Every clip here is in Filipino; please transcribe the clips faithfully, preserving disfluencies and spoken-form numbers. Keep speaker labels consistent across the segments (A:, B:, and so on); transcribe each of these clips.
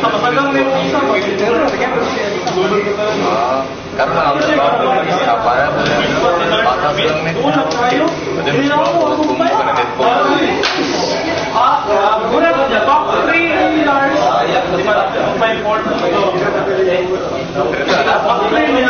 A: Masagang na yung isa.
B: Karena kalau para batas lang nih. Ada beberapa kumpulan dari
A: Ah, muna the top three stars. Five four. Top three niya.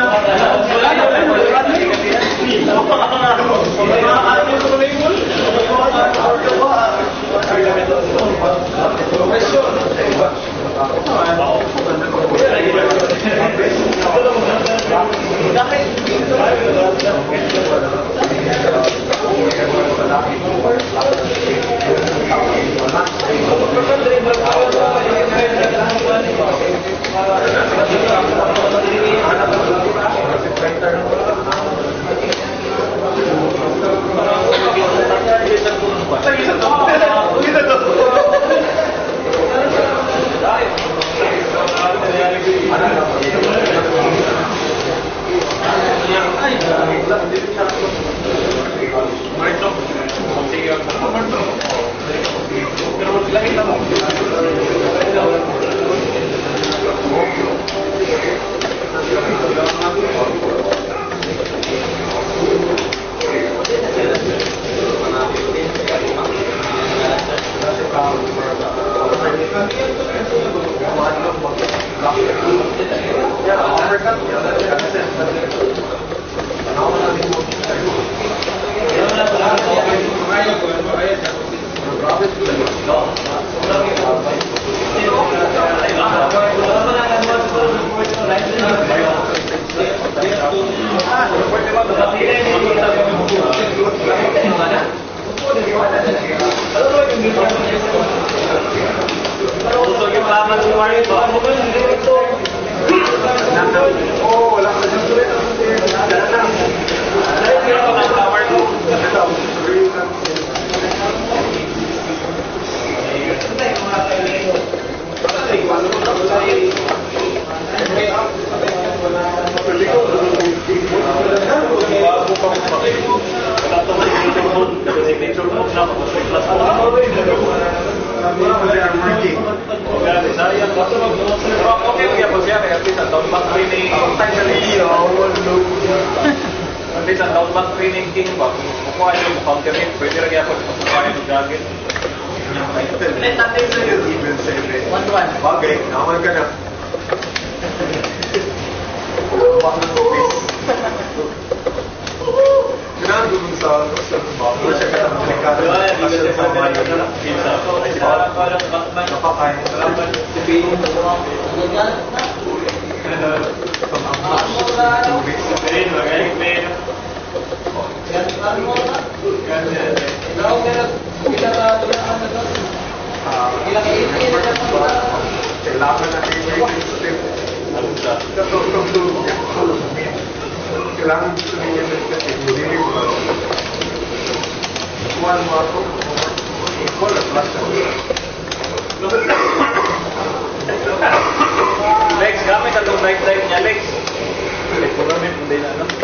A: Lex, gamit atong right side niya, Lex. Lex, gamit hindi na, no?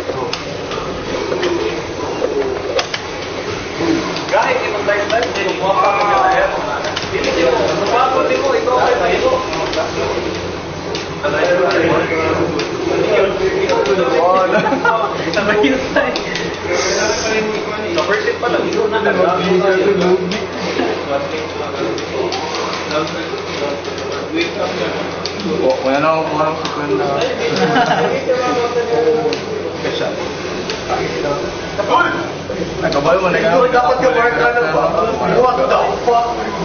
A: Kahit itong right side, hindi mo pa kami na yan. Hindi mo, mapapuli mo, ito ay tayo. Sa first hit pa lang, ito na lang.
B: Wala na akong parang sekwenda. Nagkabay mo na nga.
A: Dapat yung work ka na ba? What the fuck?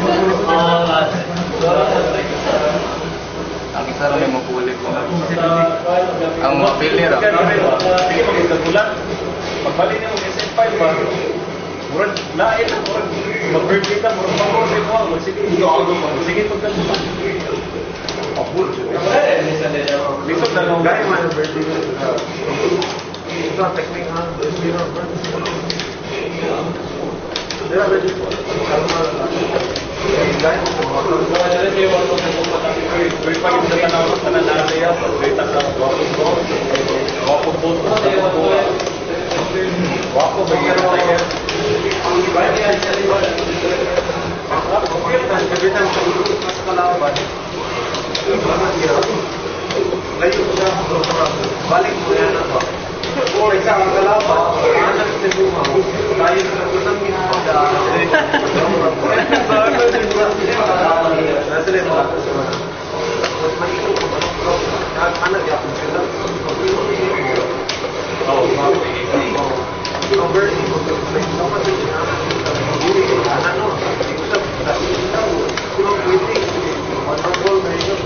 B: Ang isa rin yung mapulik ko. Ang mapili ra.
A: Sige, magkagulat. Pagbalik niya mag-S M five ba? Murad, lain na. Mag-birthday ka, murad pang-rosay mo. Sige, sige, pagkagulat. Pabul. Lisod na lang. Gaya man ang birthday mo. Ito ang technique ha. Zero birthday. Zero birthday po. Gaya mo po. Gaya pa yung natanaw sa nanasaya. Gaya sa wako po. Wako ba yung tayo? Gaya niya siya liwan. Wako po yung tayo. Gaya sa kalaban. Layo siya. Balik mo yan ako. O, isa ang kalapa. Anak sa luma. Tayo sa nagutang ginagawa. Nasa lima. Mas malikot ko ba? Anak yapon sila. Oo, ang versi mo, naman din siya. Ano? Isa, isa, kulong pwede. Matagol na ito.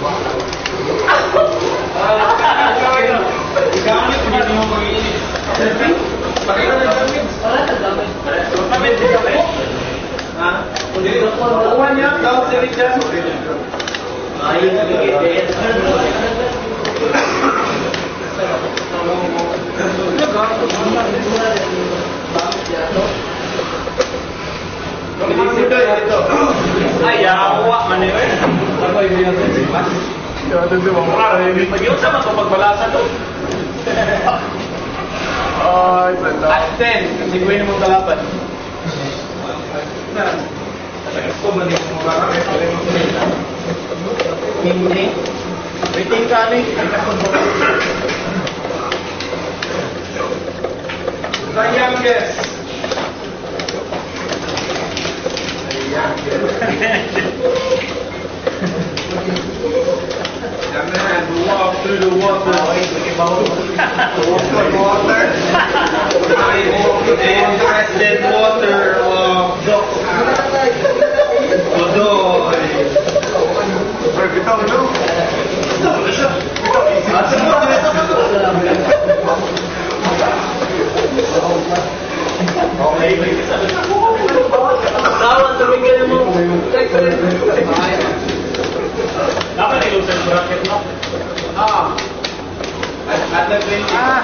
A: Gamit mo yung mga ini. Pakita na gamit. Gamit din kami. Ha? Kuha niya, daw si Richard. Ayun na ay, awa man eh. Ako yung yan. Mag-iusap na ito pagbalasan to. Ay, sanda. At ten, kasi kuhin mo kalapan. Gusto ba niyo mo kalapan? Hindi. Waiting ka ni. The youngest. The youngest. And walk through the water. Walk through water. I walk in the water of Godoy. Bitaw no? Bitaw na siya. Bitaw easy. Okay. Dapat tumingin mo. Dapat ilusad bracket mo? Ah. At nag-twenty. Ah.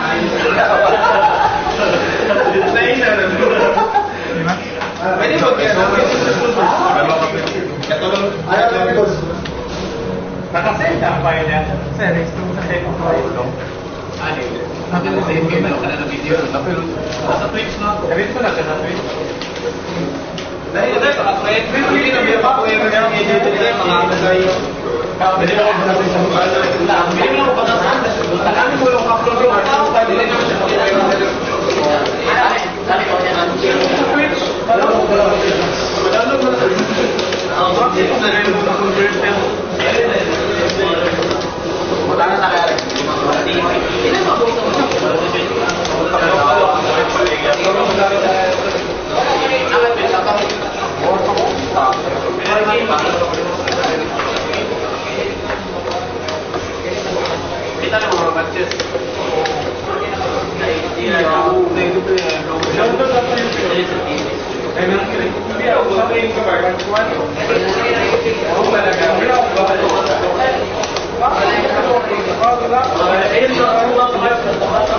A: Design na rin. Pwede mo kaya namin. Katulong. Ayaw namin ko. Nakasend ang file niya. Sir, restore sa second file. Ano yun? Sabi mo sa M K, meron ka na na video. Nasa Twitch na. Gawin ko na ka na Twitch. Dahil ito, pag-tweet, hindi na may pa-tweet na yung edit nila, mga kasayo. Pwede na ako natin sa mga ano. Pwede mo lang ako patasan. Talamin mo yung upload yung account. Pwede na naman siya pag-tweet. Dali ko niya natin. Twitch. Alam mo, wala ko sila. Madalo mo na sa Twitch. Ang bakit na rin mo na-convert mo. Wala na sa kaya rin. Hindi na mabuto mo siya. Kita na mga batches. Hindi ako sabihin ko ba? Ako talaga. Hindi ako ba? Ayun na ako mga kapatid.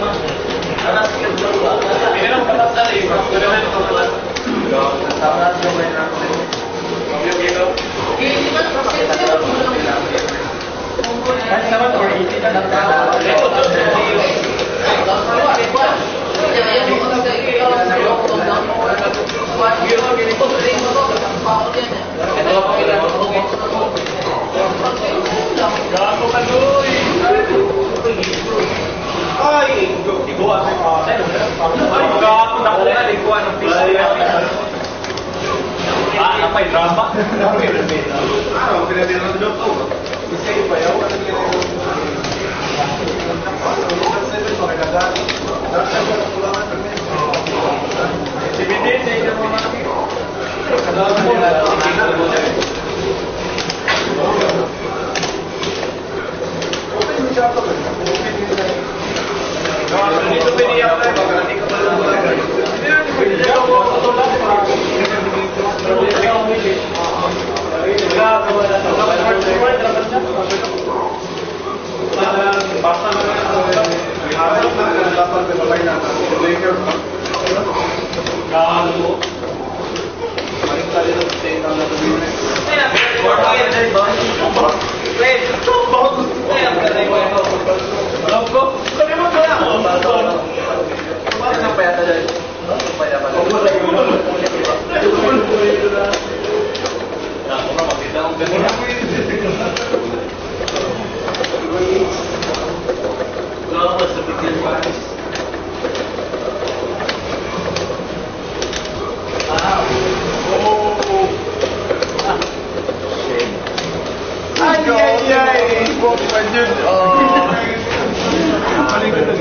A: Ini lang patas ali, pero na ito patas. Patas yung may na. Yung dito. Kahit naman or easy na lang. Gago ka doy. Ay, iguan sa mga. Ay, gago na ko na iguan ng fish. Ah, napay drama. Ah, pinadala ng doktor. Kasi pa yaw na si Bidin, sa inyo mga dito pwede yan tayo. Hindi ka pala lang. Hindi na basta na dapat babay na later gaano maring tali ng stay na na tuloy kaya or kaya din ba wait so bakit kaya ka na ito logo kami mo kaya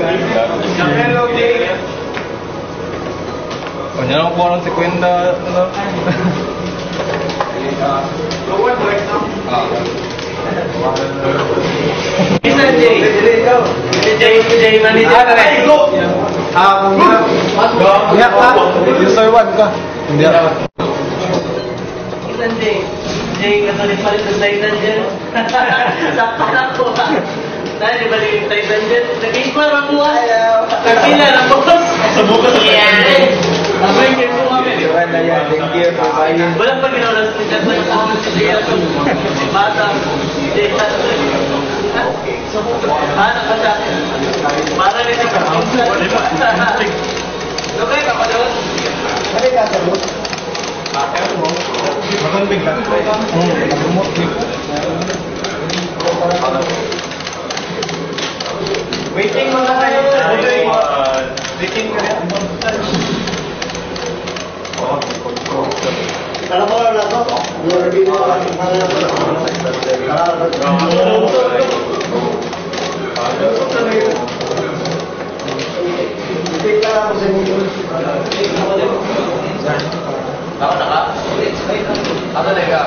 B: Kanya lang po ng sekwenta. Ano? Ah.
C: Isa J. J J manager.
B: Ah, tara.
C: Ah,
B: Hindi ka. User one ka. Hindi ka.
C: Isa J. J katuloy pa rin sa Titan dyan. Sakto na po. Dahil di ba yung Titan dyan? Nag-inquire ako ah. Nagpila na po. Subukan sa Titan. Abay, kayo po kami.
B: Thank you for buying.
C: Walang pa ginawa na sa Titan. Si Bata. J ano pa siya? Para rin siya. Okay, kapadawad.
A: Ano yung kasagot? Magandang ka. Waiting mo na kayo. Waiting ka rin.
D: Kalau mau lah kok, luar biasa mana
C: Ako na ka? Ako na ka?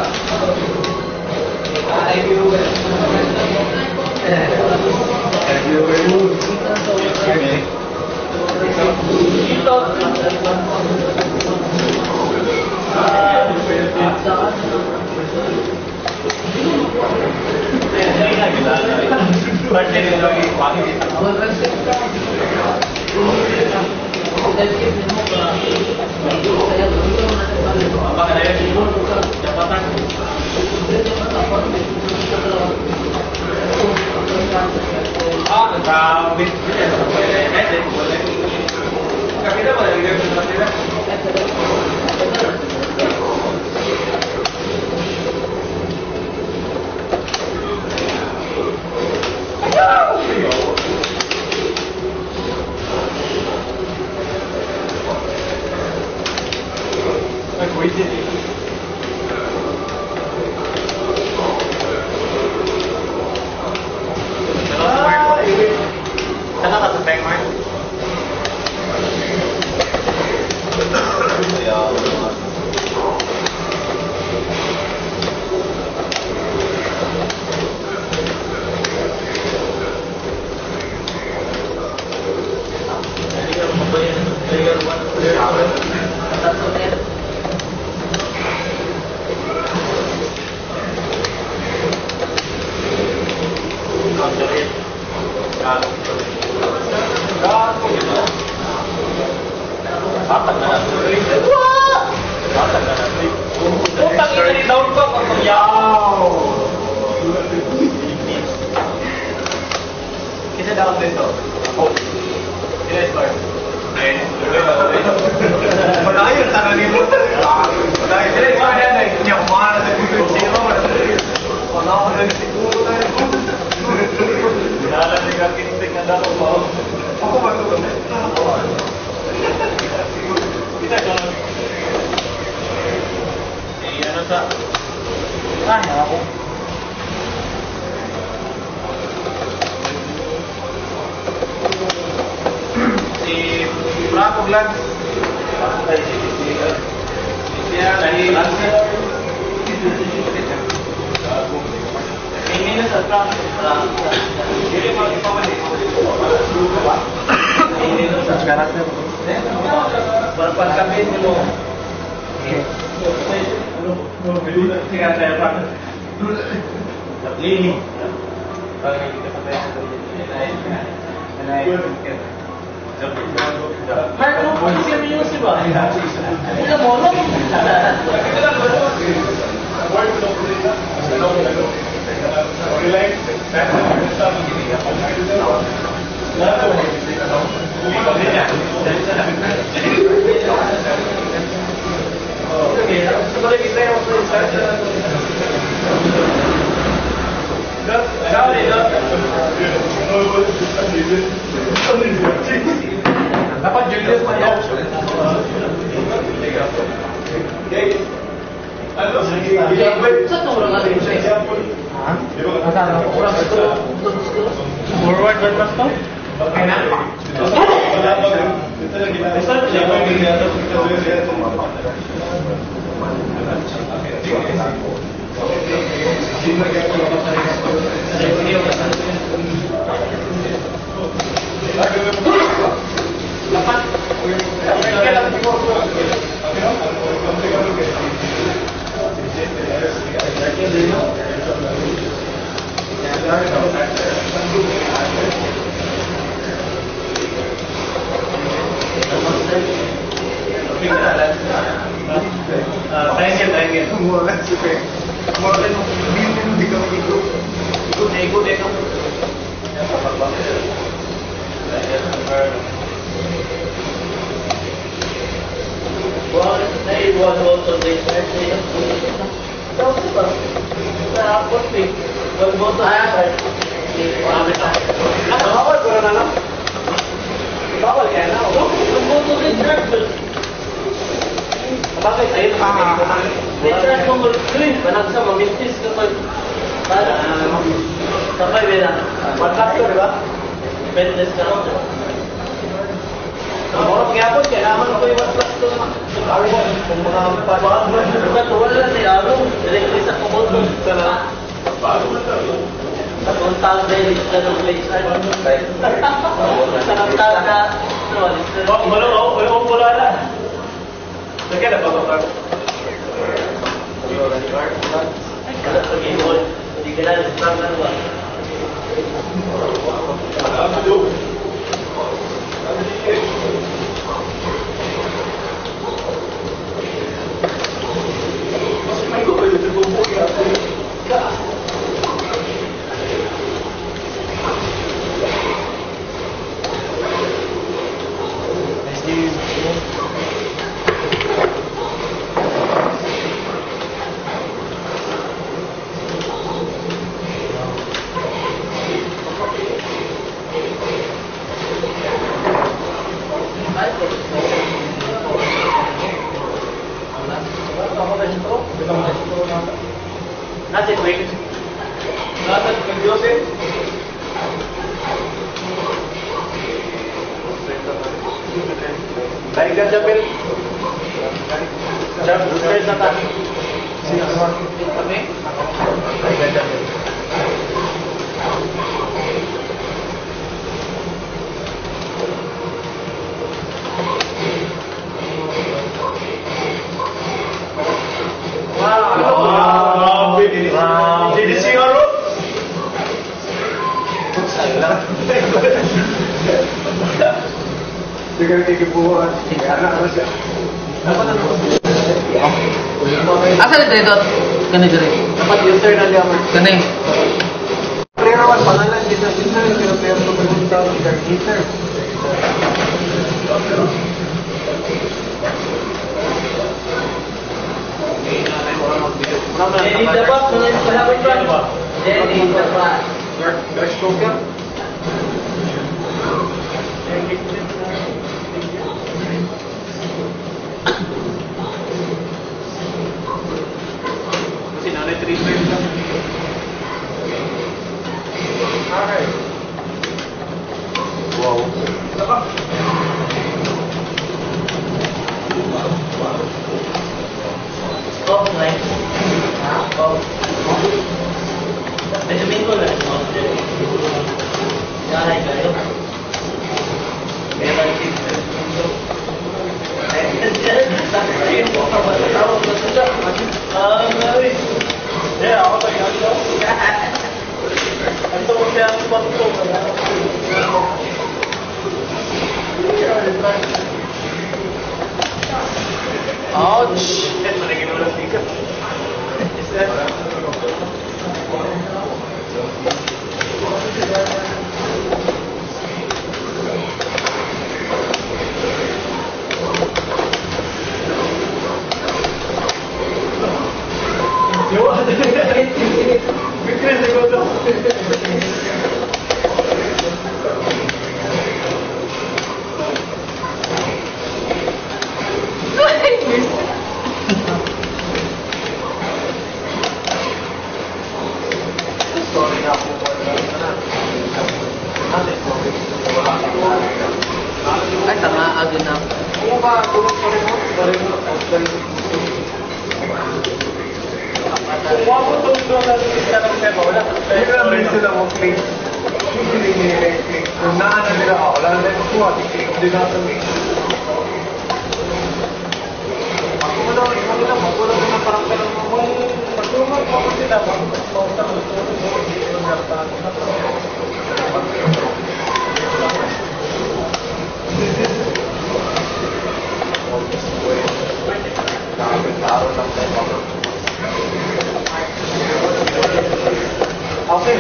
A: Dapat Julius pa yan. Ano?
C: Saan ito wala natin siya?
A: Ha? Forward ba mas to? Okay na? Wala ba? Ito na ginagawa. Basta ginagawa yung ginagawa. Triangle, triangle. More than super. More than billion di kami ikut. Ikut na ikut eh kamu.
C: Well, they was also the actually. Tapos ba? Sa posting. Wag mo to ay.
A: Ano bawal ko na lang. Bawal kaya na.
C: Wag mo to the church.
A: Bakit ayun pa?
C: May mo mo screen, banag sa mamintis ka pag para sabay bela.
A: Podcast ko, di ba?
C: Fitness ka.
A: Ang oras nga po, kaya naman ako yung podcast ko. Sabi ko, kung mga
C: Bukan wala ni alo, elektris ako mo to.
A: sana. Bago na ito.
C: Ang tawag na yung sa ng place. Sa ng tawag na, no,
A: Oh, malo, oh, oh, wala na. Sige na, bababa.
C: Kada pag-ibon, hindi ka na strong na ba? Nasi quick.
A: Nasa Jose. Baik dan Japil. Jam, saya datang. Kami. Baik dan Japil. Wow. Jadi siguro. Salah. Dengan kegibuan, anak harus ya. Apa namanya?
B: Asa dito ito? Kani diri.
A: Dapat user na liya mo.
B: Kani.
A: Pero pangalan dito user pero pero pumunta sa user.
C: Jadi dapat dengan sahabat kan? Jadi dapat.
A: Guys, coca. Kasi nanay three straight lang. Okay. Wow. Saka.
C: Oh, right. Oh. Medyo mingo na. Yahay kayo. Kaya lang dito. Ayun po ka matatawag na siya. Ah, Mary.
A: Yeah, ako tayo. ba? Tulog pa rin mo? Balik mo. Kung wala mo tulog doon natin kita ng tema, wala. Hindi lang rin sila mo click. Kung naan nila ako, wala na rin kuha. Click din natin. Magkulang lang, magkulang, magkulang na parang ka lang mo. Magkulang pa ko sila. Magkulang mo. Okay.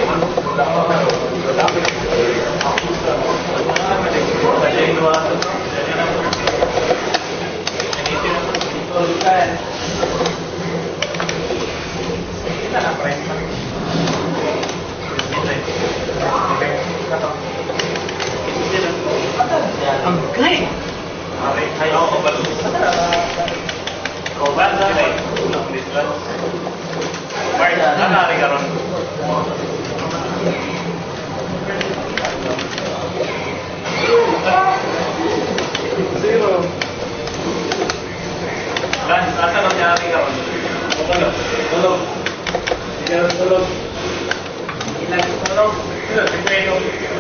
C: Ang galing!
A: Ayaw ko ba? Kau ba? Ay, ulang listras. Mark, nanari ka ron. Zero. Lance, asa nangyari ka ron? Tulog. Tulog. Tulog. Tulog. Ilan tulog? Tulog. Tulog.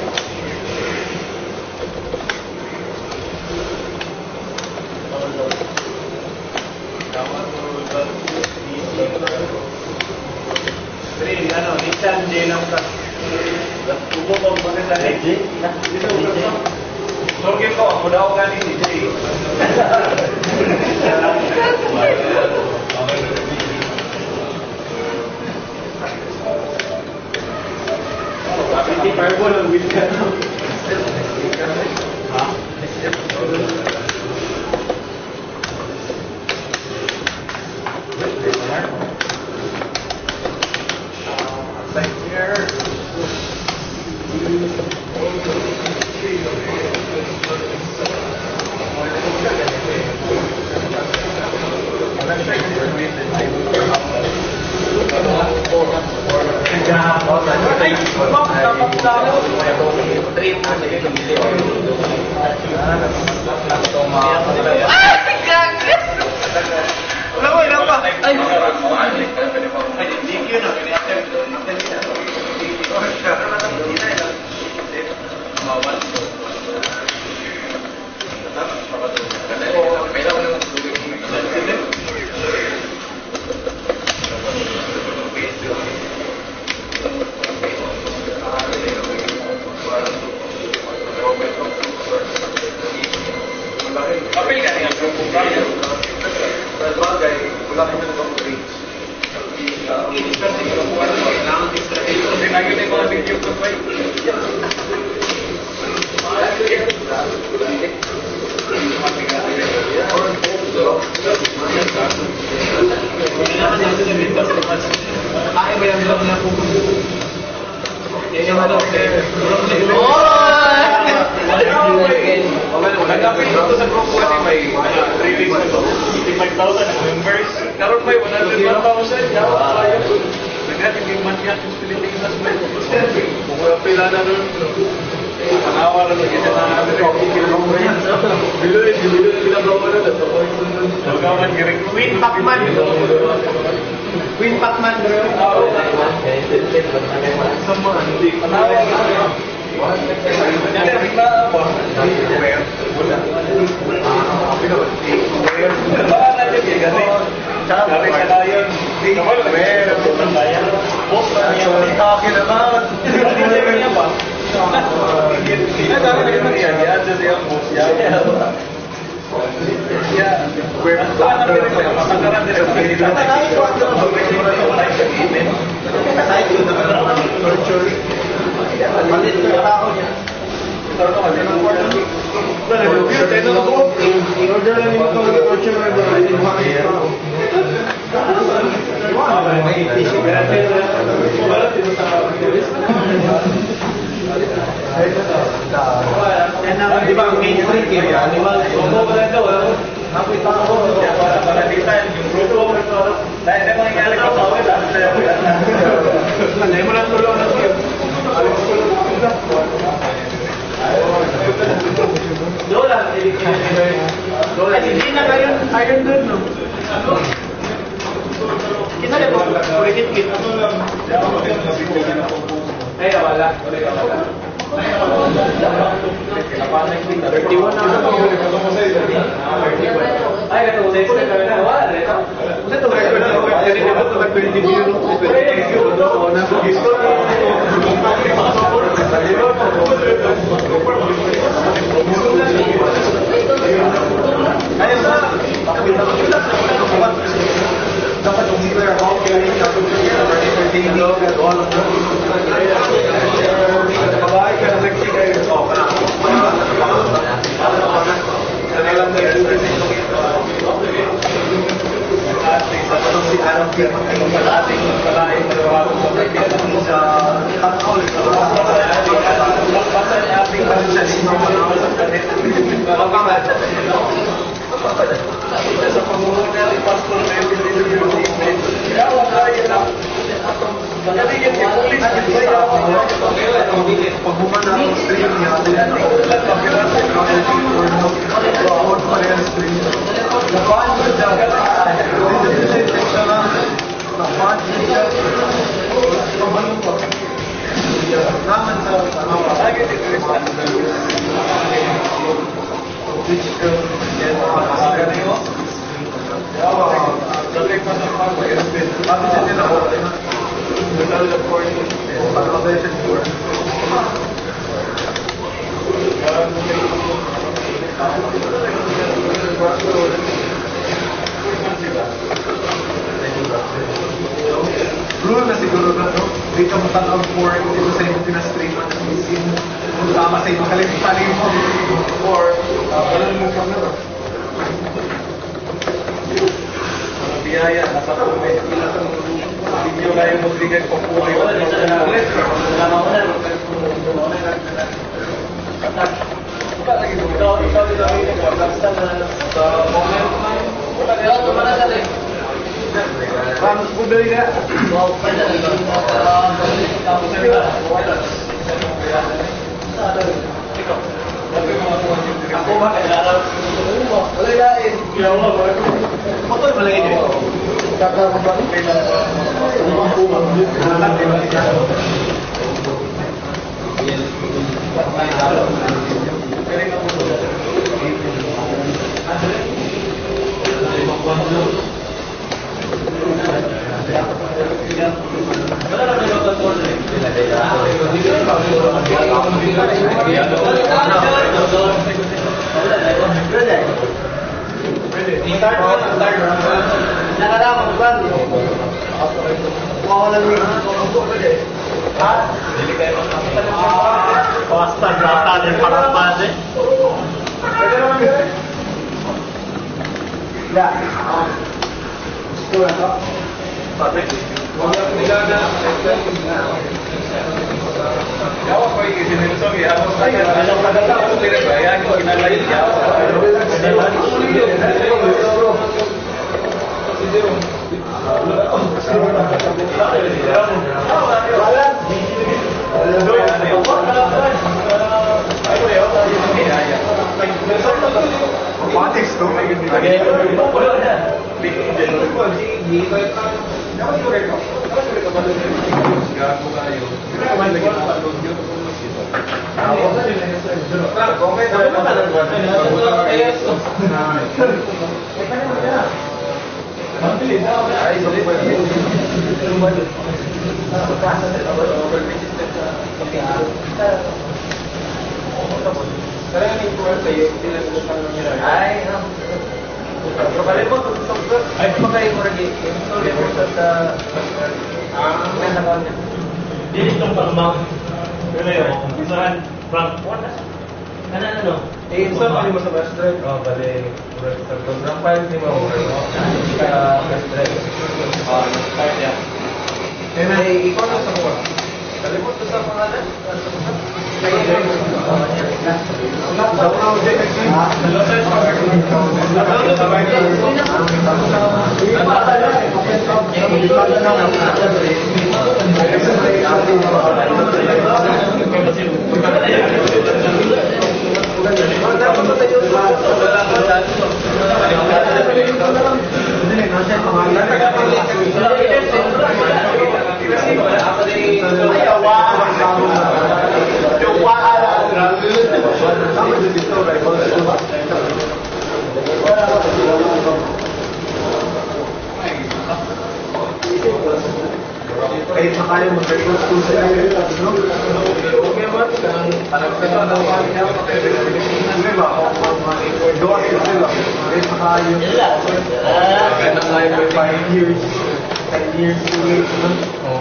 A: Pre, ano, Nissan J lang ka. Tubo ko ba sa J? Sorgin ko, ako daw nga ni J. Hindi fireball ang wheel ka. Ha? Like here. Apil ka niya grupo ka niya. Bagay, wala ka niya nag-upgrade. Ini-start niya grupo ka niya. Kailangan i-start niya. Kasi lagi na yung mga video ko pa ay, ba yung vlog na po? Yan yung vlog eh. Nag-apil dito sa grupo kasi may three weeks ago, fifty-five thousand members. Karoon may one hundred one thousand. Nag-apil yung manyak yung Pilipinas mo. Kung pila na rin. Panawa na rin kita na Biloy, biloy na pinagawa na rin. Magawan giring. Queen Pacman. Queen Pacman. Sama, hindi. Panawa na rin. Malit na tao niya. Ito ito kasi ng order. In-order lang yung mga order na doon. Hindi mo kaya ito. May tissue. Di ba ang main street kaya? Animal. Opo ba na daw? Kapit ako. Para panalitan yung grupo. Dahil na mangyari ko sa ulit. Hindi mo lang tulong na siya. Dola, dola Kaya wala. Wala. thirty-one na ako. Ay, ito. Sexta ka na. Wala. Ito. twenty million. Kaya sa dapat umiler ako kaya entertaining all of them. Kabay ka na nagsigay ko ka na. Kailan tayo ating sa si Arab Pierre ang ating palain na raw sa takol sa ating pagsasin sa kanila. Sa pangunguna ni Pastor Melvin kaya wala yun lang. Nalagyan niya ulit sa kaya pag-human na ang stream niya pag-human sa bawat parehas stream napaan mo siya napaan siya pamanong po naman sa lagi ni Christian which girl yan makakasaya na yun dali pa sa pag-airspin pati siya nila ko total of forty pag-aversion four rule na siguro na no? Di ka matang ang four dito sa yung pinastreaman na misin kung tama sa yung kalimutan mo or walang mo pa na mga biyaya nasa pume video na yung magbigay ko po ay wala na sa ulit ikaw ikaw ikaw ikaw basta na sa moment wala na ito manadali vamos po dali na wow pwede na ito tapos na ito ikaw ako ba kailangan wala lain motor malay ito kakak ba Nakalaman ba? Wala lang ha? Basta grata din para pade. Pwede naman yun. Ya. Gusto na to? Sabi. Wala nila na. Yawa ko yung isinilso. Yawa ko yung isinilso. Yawa ko yung Ano ano? Eh, so pali mo sa bus drive? Oh, bali. Sa program file ni mo. Sa bus drive. Ah, file niya. Eh, na ikaw na sa mo. Kalimot sa pangalan? Kaya na. Sa project. Ah, Ayaw, Parang ito na doon sila.
C: Sila. Ah,
B: Ganun nga yung
A: Five years. Ten years too late.
B: Oh.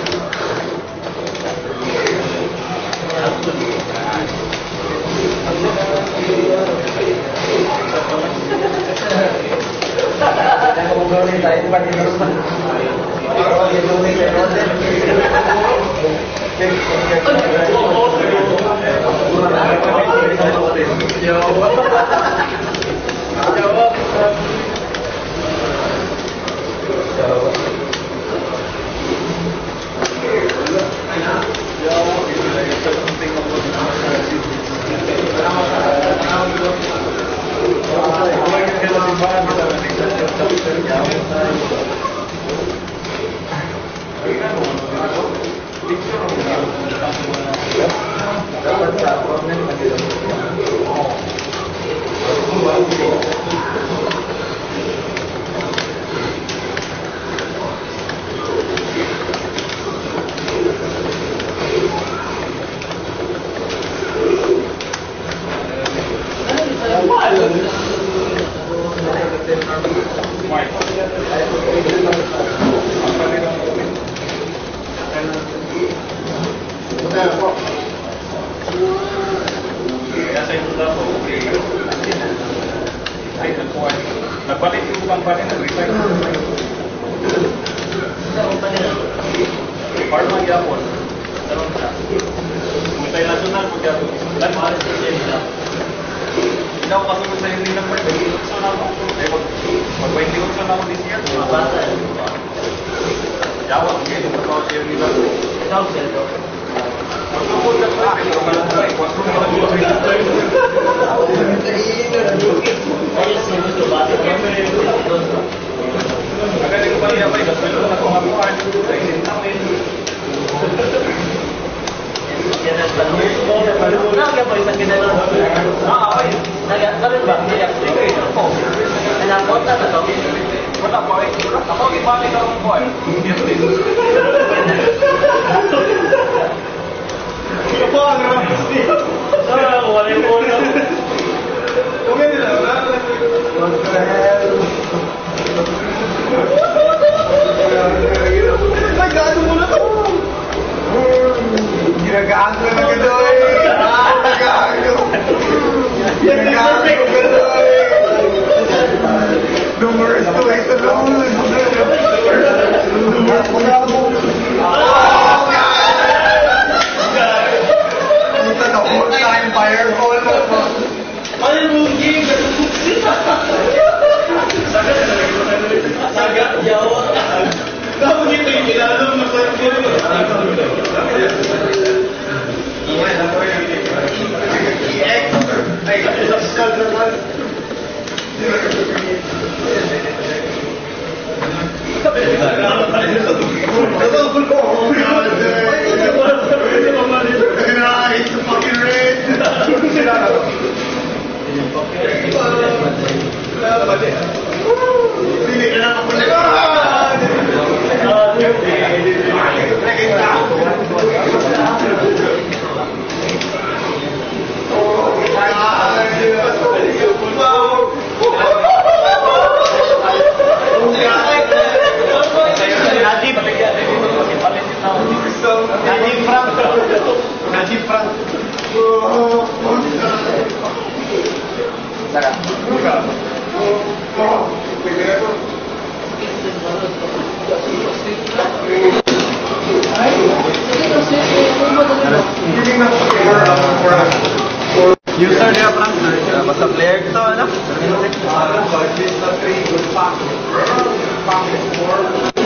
A: Nagbalik yung company na recycle. Parang yapon. Tanong siya. Multinational po yapon. Dan mahal siya siya. Hindi ako kasunod sa hindi ng birthday. So na ako. Eh, mag-twenty ko na ako this year.
C: mabasa.
A: Yawa, hindi. Yung mga siya nila.
C: Ikaw, Sergio.
A: Magtungkol ka sa akin. Kung malang tayo. Kung malang tayo.
C: Ayos niya gusto ba?
A: Magaling ko ba niya ba? Gaswelo na kung hapuan. Sa isin namin.
C: Yan ang panahon. Nakagaya po isang ginagawa.
A: Ah, okay.
C: Nagagawa ba?
A: Sige. Oo.
C: Alam na ba ito?
A: Wala po eh. Ako, ibalik ako po eh. Yes, please. Ito po ang ramos niyo.
C: Ah, wala yung muna.
A: Okay nila, wala. What the hell? Nagano mo na to? Ginagaan ko na gano'n eh. Ginagaan ko. Ginagaan ko gano'n eh. Numerous to it alone. Numerous to it alone. Puta na, all-time fireball.
C: Ano yung game? Saga, yawa.
A: Tapos ito yung kinalong na fireball. Ay, subscribe naman. It's fucking red. Najib Frank. Najib Frank. Sarap. User niya Frank. Basta player ito, ano? Budget na three good pocket. Pocket four.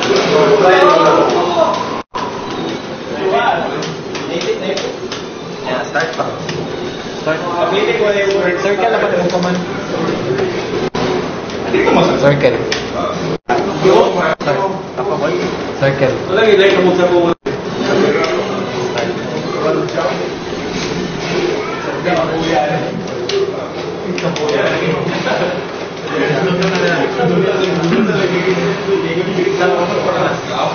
A: Yeah, start pa. Start. Pili ko yung word. Circle na ba ito ko man?
B: Circle.
A: Start. Ako ba?
B: Circle.
A: Wala yung ilay mo sa buwan.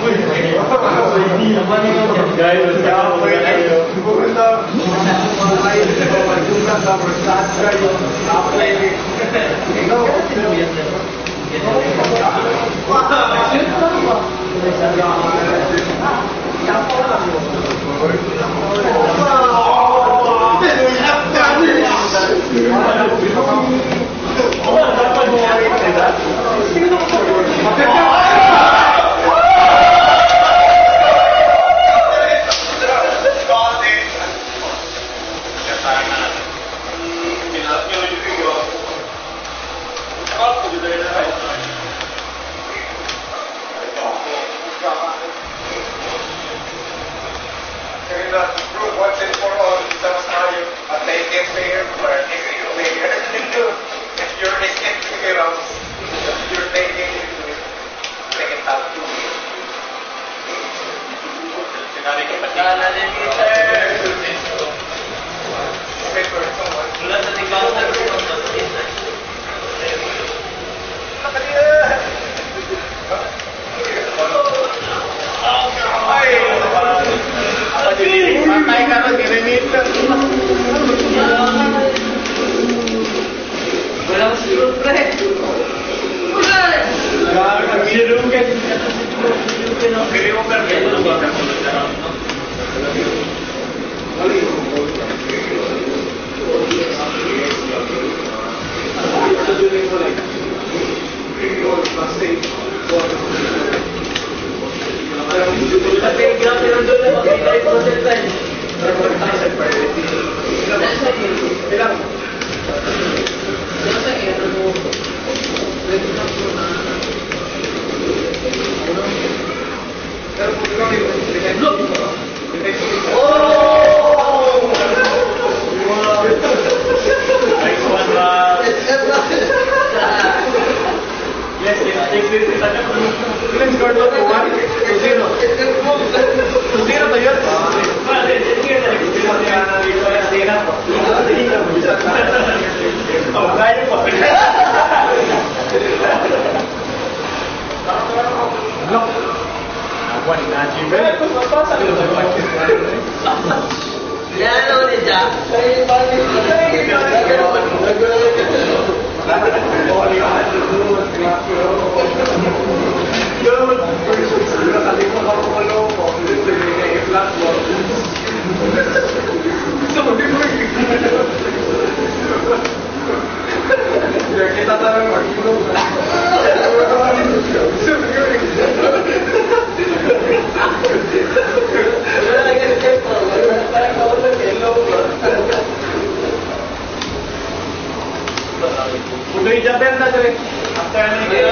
A: Guys,
B: Once and for all, becomes now you a taken player or an exit player. If you're exit player, you're taking into second half two. Sinabi ko pa
C: Kala ni Peter.
B: Paper, someone.
C: Mula sa ikaw na rin sa Peter.
B: Patay ka na, direnit na.
C: Walang sirot, pre. Wala!
A: Sirugan.
C: Pili mo ka rin. Ano ba? Tapi grabe lang doon na makita yung percentage.
B: Ilang?
A: Nice one, Bob. Yes, yes, take this.
B: Ilan score doon? one to zero. to zero ba yun?
A: Oh, kaya po.
B: Block.
A: Ako, ni Nachi.
C: Yan ano ni Jack?
B: Kita taruh maksimum.
A: Udah ijabel na dre. After ano ni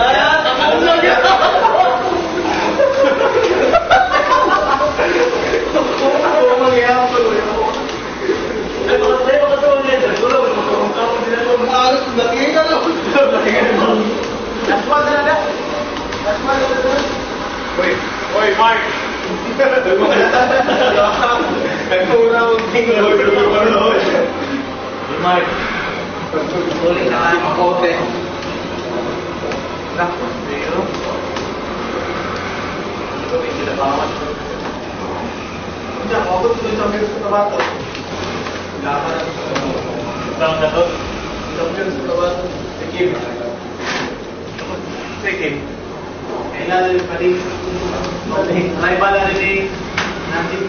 B: Oi, oi, Mark. Nagkurang tingin.
A: Mark.
C: Ulit na ang kote.
B: Nako, zero.
A: Gawin sila bawat.
B: Diyan, ako ito sa mga sa tabato. Laban na ito.
A: Tawag na to.
B: Isang dyan sa tabato. Sige.
A: Sige.
B: Kailangan pa rin.
A: Ay bala rin eh. Natin.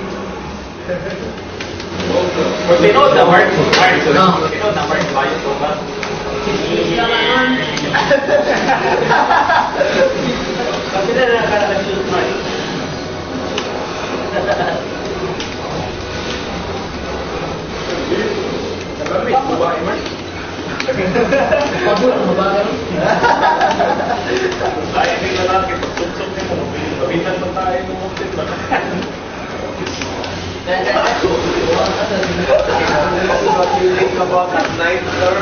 A: Tinod na Mark. Mark. Tinod na Mark. Bayo to ba?
C: Kasi na nakaka-shoot Mark.
B: Naglamit, babae man.
C: Pagod ang mabagal.
A: Ay, hindi na lang. Tugsok niyo mo. Pabitan mo tayo ng mga ba?
B: About at night, sir.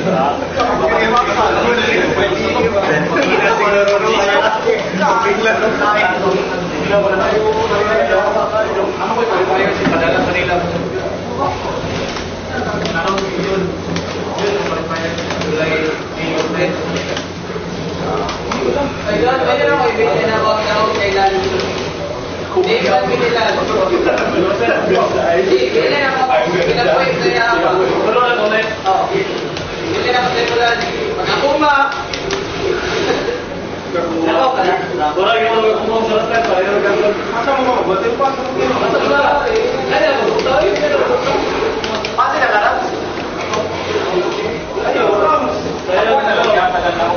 C: Ay, God, pwede na ko ibigay na wag na huwag kailan. Hindi, ba't binila? Hindi, binila na ako. Pinag-wave
A: Tulo na ulit.
C: Oo. Hindi na katigulan. Pag-akuma. Ako ka na.
A: Wala yung mga kumong sa lahat. Asa mo mga batil pa?
C: Asa mo na? Ano mo? Tayo na. Pati na karap.
A: Ayaw, Rams. Kaya lang na lang yata lang ako.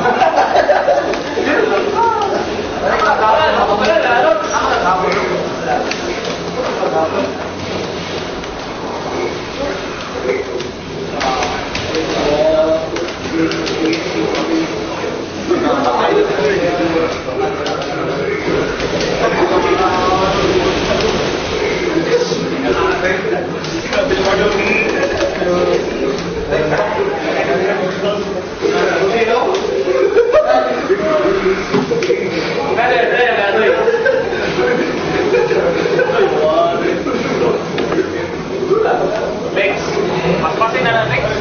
A: Next. Paspasin na lang next.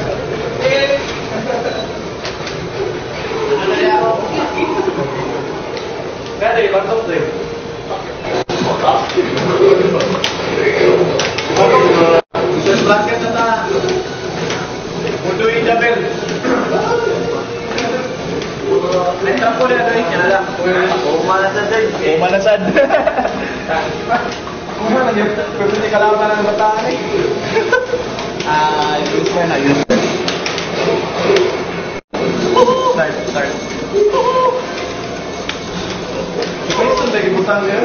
A: Kaya di, batok din.
D: Just bracket na ta.
A: Mundo yung Jabel.
C: Letra po na rin. Yan lang. Umanasad din.
A: Umanasad.
D: Kung ano yun, pwede di kalaban ng bataan eh.
A: Ah, use mo na, use mo. Start, start.
D: Question tayo butang niya.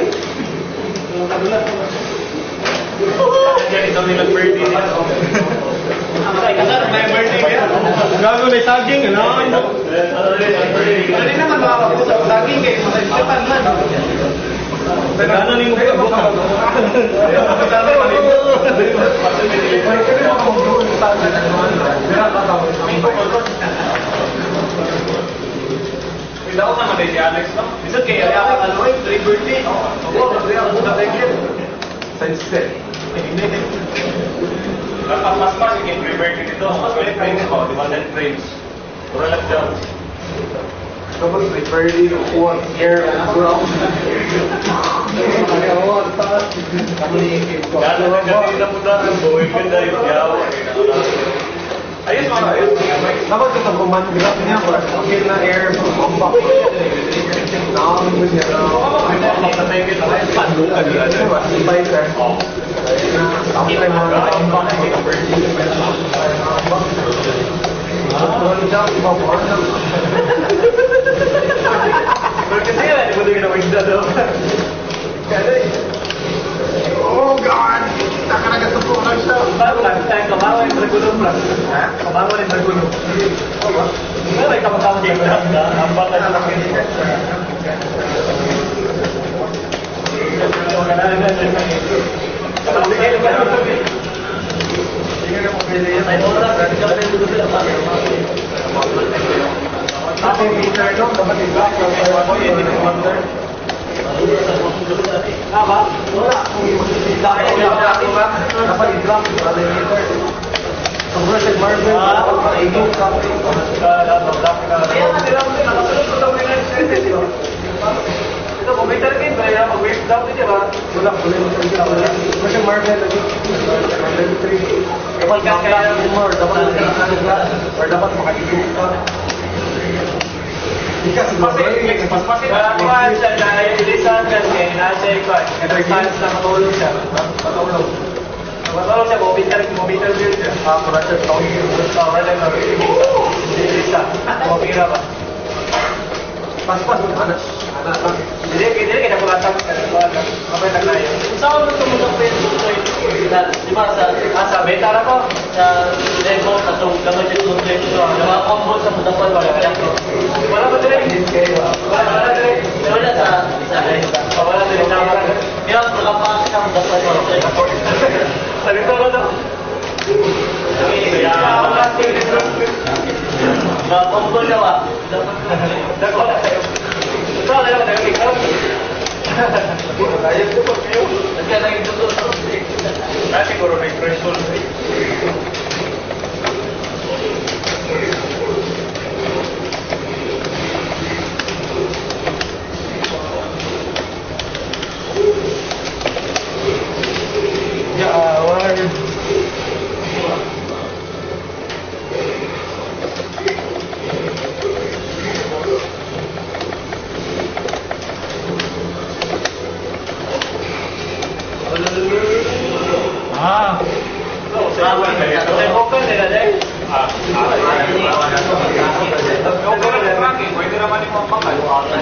A: Yan, ito may nag-birthday niya. Ay, kasar, may birthday niya.
D: Gago na saging, ano?
A: Hindi naman makakapusap saging eh. Masaysipan man. Gano'n yung mga buka? Hindi ako naman si Alex, no? Bisa kaya kaya ka ano eh, three birthday. Oo, kasi ako na tayo.
D: Science set.
A: Kapag mas mas, sige, three birthday dito. Mas ulit frames mo, di ba? ten frames. Pura lang dyan.
D: Tapos may birdie, one air, and ground.
A: Gano'n na kasi na punta ng buhay ka dahil yawa. Ayos mga ayos.
D: Dapat ito command graph niya, okay na air, bomba. Naam mo siya.
A: Pandukan yun.
D: Bye, sir. Ako tayo mga
A: Kasi yan, hindi mo din ginawa yung dado.
D: Oh God! Nakaragat po lang siya.
A: Paano lang? Tayo kabawa yung dragunong lang. Ha? Kabawa yung dragunong. Oo ba? Ano may kamatama kayo na? Ang baka na lang yun. Kapag kayo ka naman sabi. Sige na mo pwede yan. Ay, oras. Kapag kayo dito sila pa.
D: Ate, Peter, no? Dapat i-block lang tayo.
A: Ako yun, hindi ko wonder. Ah, ba?
D: Wala. Dapat i-block. Dapat i-block. Ate, Peter. Ang version Marvel, dapat i-block ka.
A: Kaya nga nila, nakasunod ko daw nila. Ito, computer game ba yan? Mag-wave down din, di ba?
D: Wala, wala yung version Marvel. Marvel three.
A: Kapag ka kaya
D: Or dapat or dapat maka-i-block ka. Because
A: Kasi, paspasin na ako siya na ilisan kasi nasa ikon. Ito science na matulog siya. Matulog. Matulog siya, computer, computer build siya.
D: Ah, corrected.
A: Oh, right na. Ilisa. Kumapira ba?
D: Pas-pas, anak. Anak lang.
A: Hindi, hindi, kita ko latang. Kapag naglayo.
C: Saan mo tumulong pa yung tutoy? Di ba sa
A: Ah, sa beta na po.
C: sa level na itong gamay yung tutoy ito, yung mga combo sa mudapal wala kaya ko.
A: Wala ba direct? Wala, wala direct.
C: Wala sa isa rin.
A: Oh, wala direct. Tama lang.
C: Kaya pagkapakas sa mudapal wala kaya ko.
A: Sabi ko ba ito? Kaya, wala direct.
C: Mga combo na wa.
A: Dako na tayo. Ito, alam mo tayo, ikaw.
D: Ayos ko po kayo.
C: Kaya naging tutoy.
A: Ah, siguro may threshold.
D: Yeah, wala.
A: open nila dahil. Ah, okay lang yung tracking. Pwede naman yung mga pakal.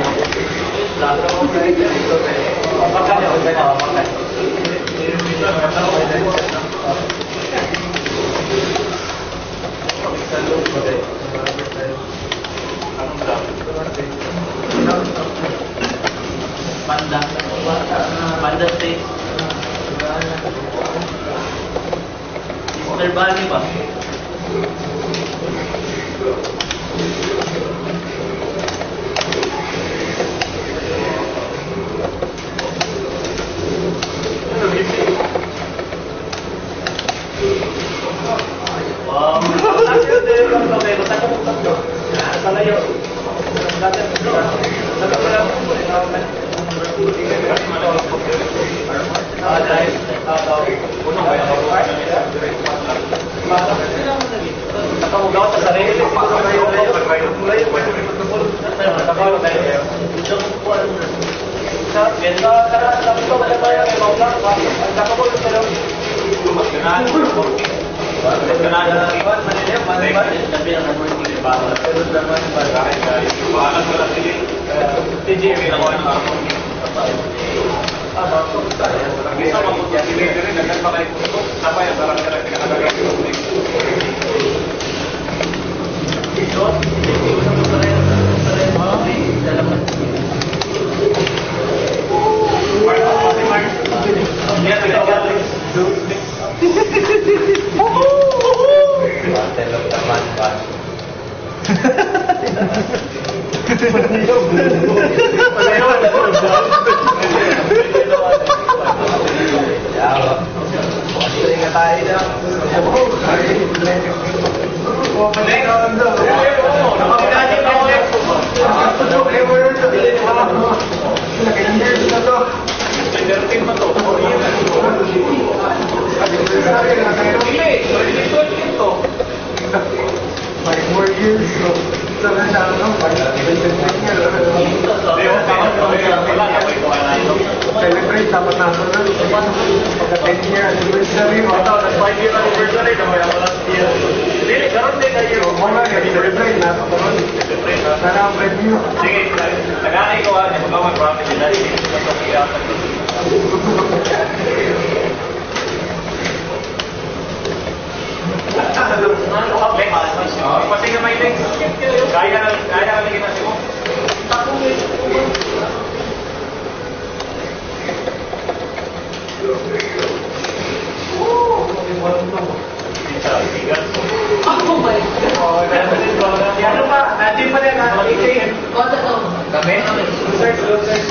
C: Banda. Banda State. Sister Bali ba? Wow.
D: Celebrate dapat natin na pagka ten year anniversary mo.
A: five year anniversary na may wala siya. Dili karon din kayo.
D: Mga celebrate na karon. Sana ang preview.
A: Sige, tagaay ko ah, magawa ko ang pinili dito sa pagkiyatan. Pati nga may links. Kaya na, kaya na ligin natin mo.
C: Oh my God!
A: Ano pa? Nandiyan pa rin ang A K M. Kami? Search, search.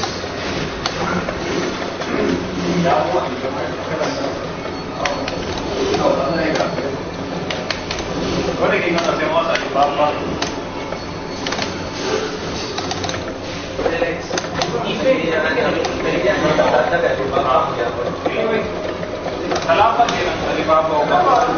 A: Kung naging nasa mo sa Papa. Salamat din ang Alibaba o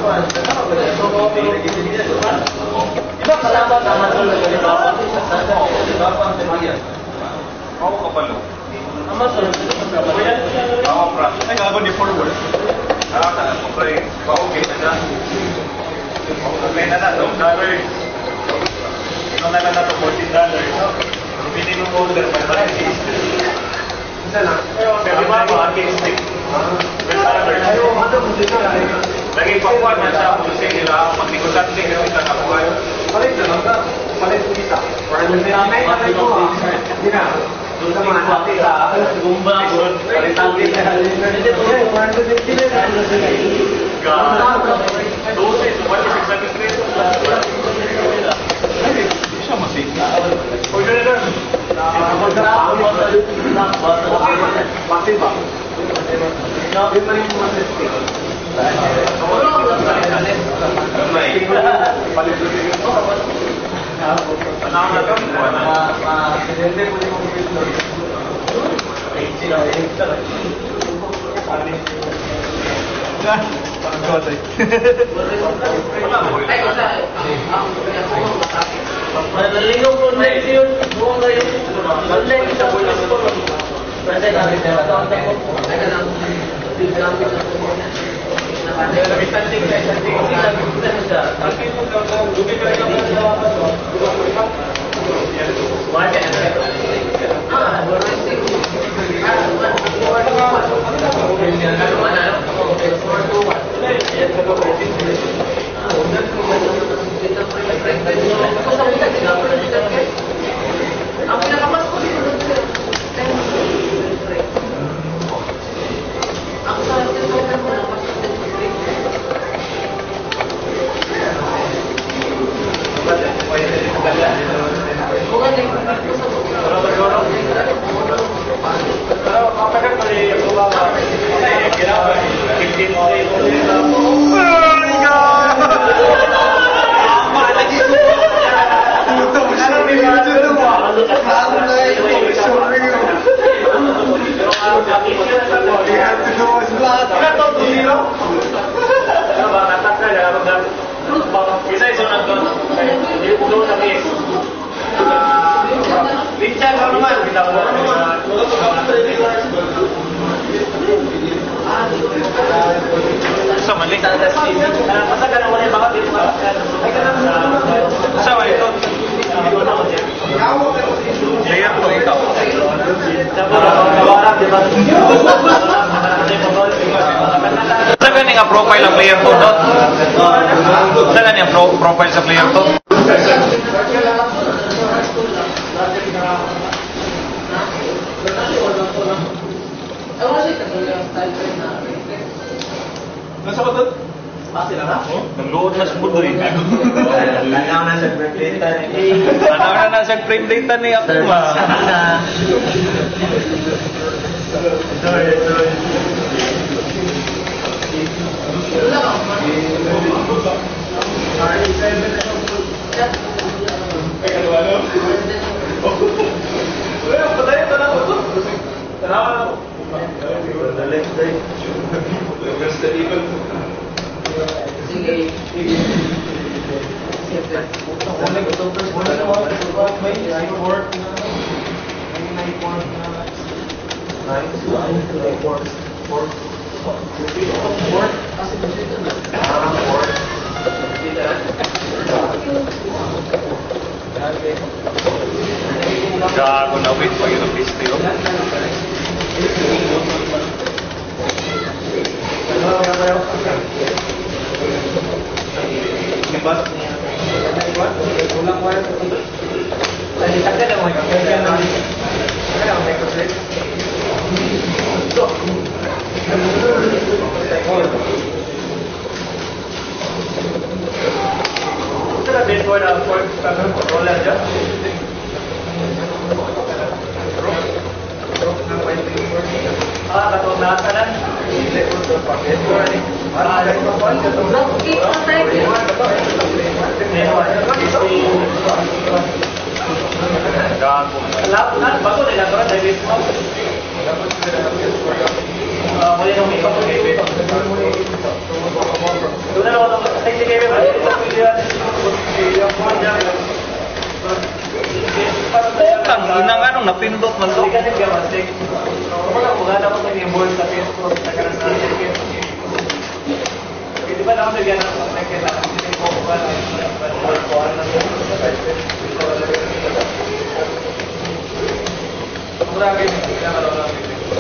C: Diba kalaban ang Amazon ng Alibaba?
A: Alibaba ang Temiyan. Oo kapalo.
C: Amazon,
A: Oo, pra. Ay, gago ni forward. Ah, kapre. Pa-okay na na. Okay na na, two dollars. Ito na lang na to, fourteen dollars. Minimum order, five dollars.
D: Isa lang.
A: Kasi ba, walking stick.
D: Ayaw, ano mo dito na.
A: Lagi pakuan na siya, kung sige nila, pag-nikutan din yung isang kapuan.
D: Palit na lang ka. Palit mo kita. Para mo sila. May palit mo ah. Hindi na. Doon sa mga hati sa
C: Gumba,
D: palitan din na. Hindi po. Para sa sila na.
A: God. Doses, one six hundred pesos. Ay, siya masig. Order na lang.
D: Pati ba? Hindi pa rin mo masisip. Palit mo din yung
A: Ano na kami?
D: Presidente po yung mga
C: Naliligaw ko na yun. Buong ngayon. Online sa pulis ko. Kasi kami na lang. May standing na, standing. Ano siya?
A: Lugi ka rin ang nalawakan mo.
C: Wala na. Ah, wala na. Ang pinakamas ko dito ang sa akin ko na mo
A: Isa-isa na doon. Doon na miss. Richard, ano naman? Kita mo naman. Sa mali. Masa ka naman yung bakit dito? Sa mali ito. Layer po ikaw. Sa ganing nga profile ang player to, no? Sa ganing ang pro profile sa player to? Nasa ko doon? Pasi na na? Nag-load na sa mundo eh.
C: Tanaw na sa frame data ni
A: Tanaw na na sa frame data ni ako ba? Gago na wait pa yun ang piste yun. Ah, katunasan na. Gago. Lahat bago nila para dahil mo. Ah, muli nung ipa ko kay Beto. Doon na ako ay sige Beto. Putang inang anong napindot man to. Kasi gamasig. Wala ko gana ko sa board sa Facebook sa kanan sa ticket. Di ba na ako nagyan ako nakita kasi ko ko ba ko ano Mura kayo pinakalaw lang.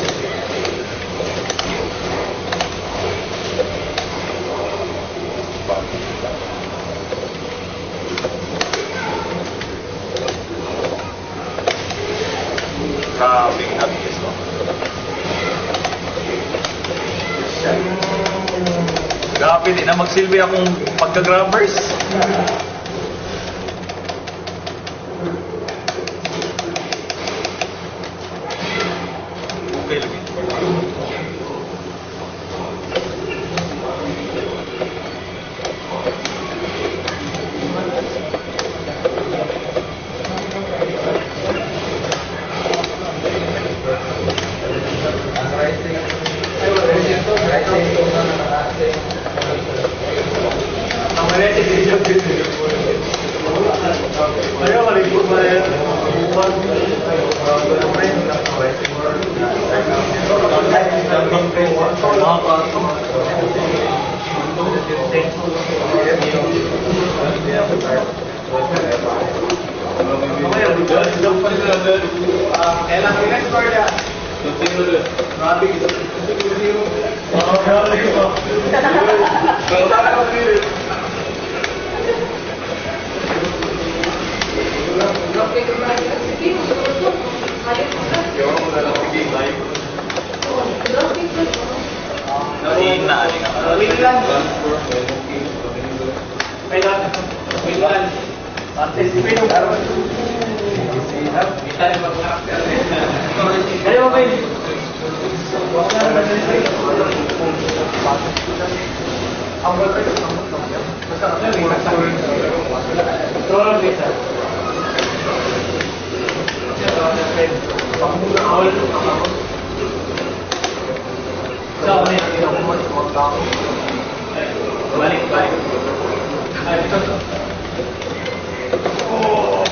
A: Grabe ang abis mo. Grabe din na magsilbi akong pagka-grabbers. Okay lagi. Ayaw,
B: Kailan ko next card yan? Grabe.
A: Win na.
B: Win lang. Win lang. Win lang. Participate yung araw. Kita yung mag-actor. Kaya mo, Win. Ang bagay ito, ang bagay. Basta ako yung nagsakin. Troll dito. So, ano yung balik, balik. Ay, ito. Oh!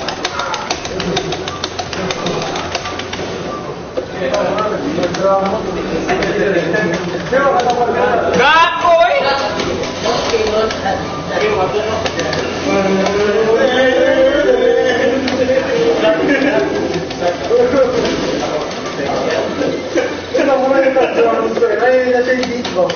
A: Gakoy!
D: Ito mo rin ito, drums ko. Ay, nasa yung beat ko.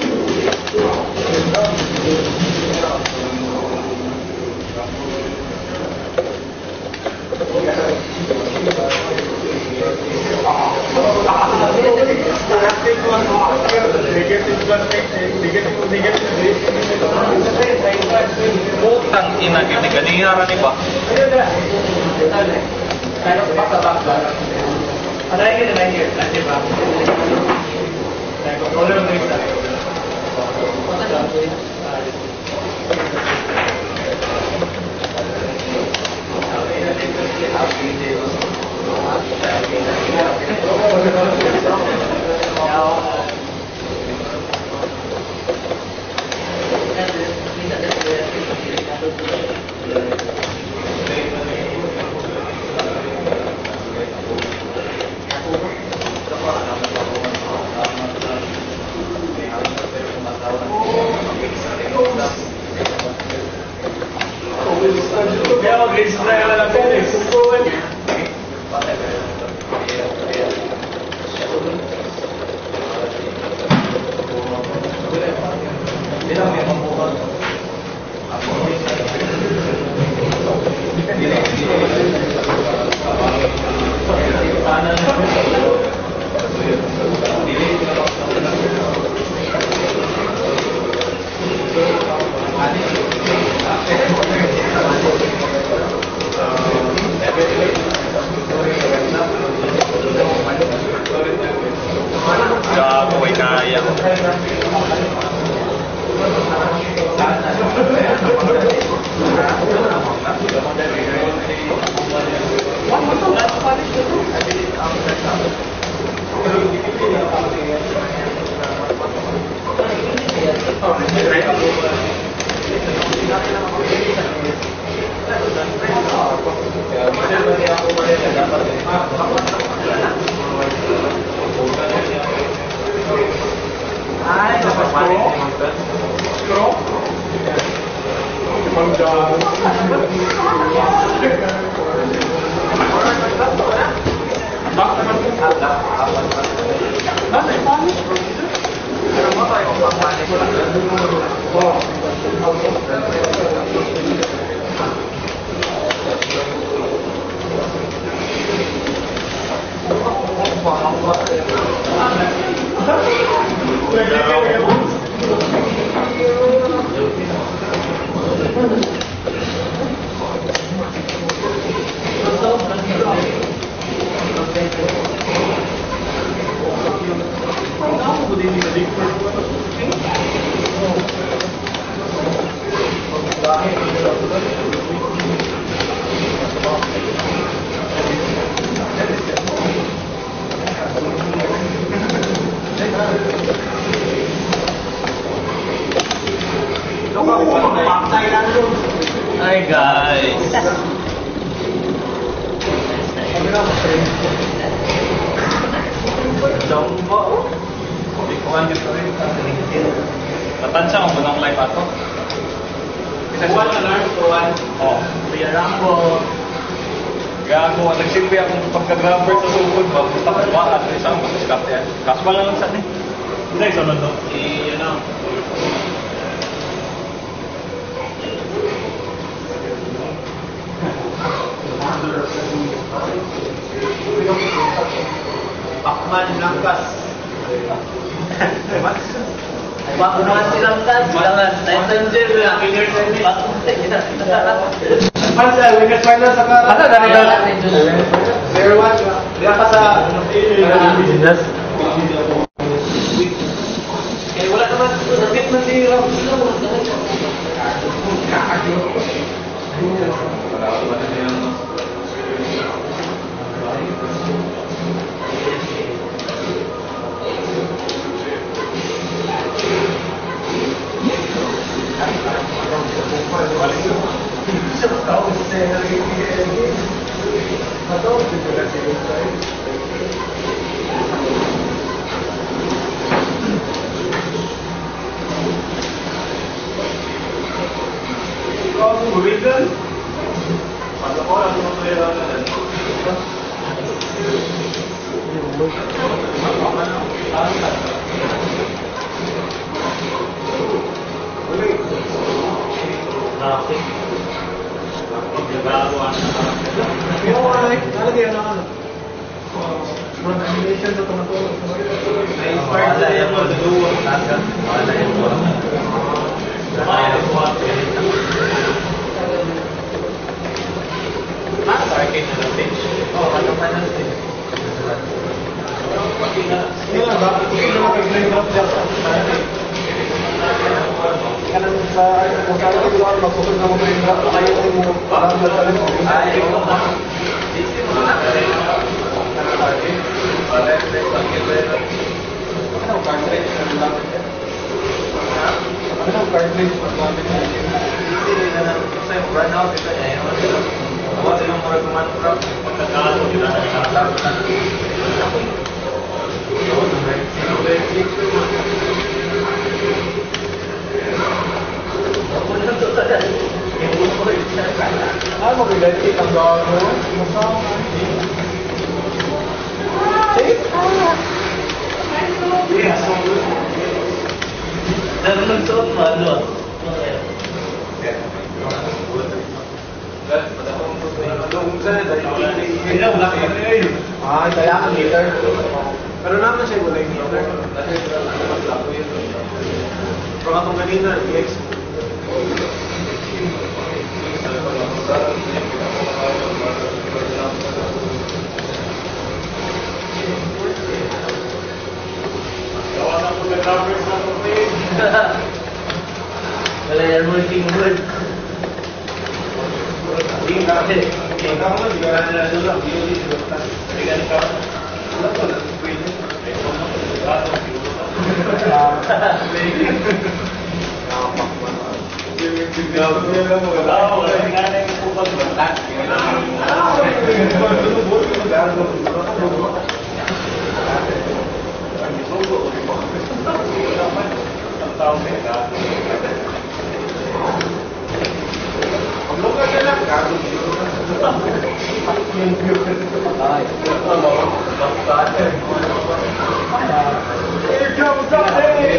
A: Putang ina, gini-ganira ni ba? Gakoy kaya.
B: Ay, napapalik. Scroll? Hi guys. Jumbo. Ikuan dito rin. Natansya mo ng live ato.
C: Rambo.
A: Gago, nagsimpi akong pagka-grabber sa sugod, mabusta ko ba at isang mag-scap yan. Kaso lang lang saan eh. Hindi, isa na to. I, ano,
D: Pakman Langkas.
C: Pakman silang kas, jangan Titan Gel ya.
D: Pansa, winners final sa ka. Ano na rin? zero one. Diyan ka sa business.
C: Eh wala naman sabit man si Ram.
D: Ah, kailangan meter. Pero naman siya wala yung meter. Pero atong kanina, i-X.
C: Wala yan mo yung word.
D: Hindi ka kasi. Hindi ka mo, hindi ka na nila lang. Hindi ka Hindi ka na wala ko na. Pwede. Here comes Dante!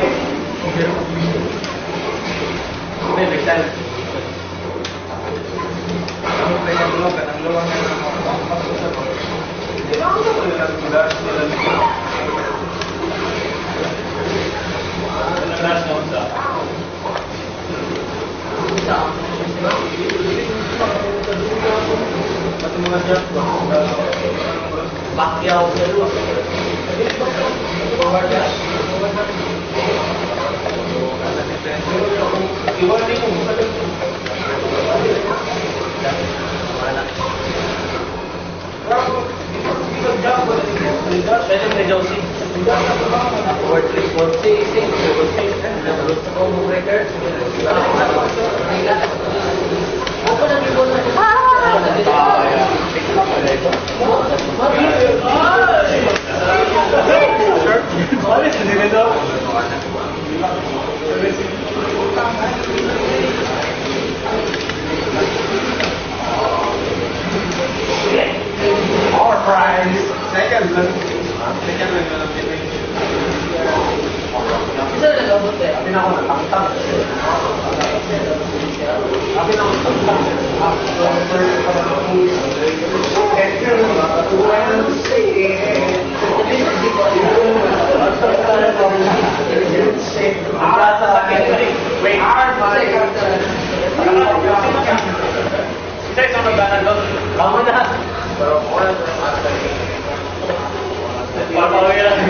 C: May bigtan.
D: Ang kaya dulu kan ang luwang ng mga di ba ako na lang sila sila pati mga jack
C: Pacquiao sa luwa.
D: iwan din mo
C: Pwede may Josie. Or three forty, six, forty, gusto ko mo breaker. Ako na dito na.
D: Ay!
A: Wait, isa isang nagdanan doon.
C: Kamu na.
A: Papawin lang.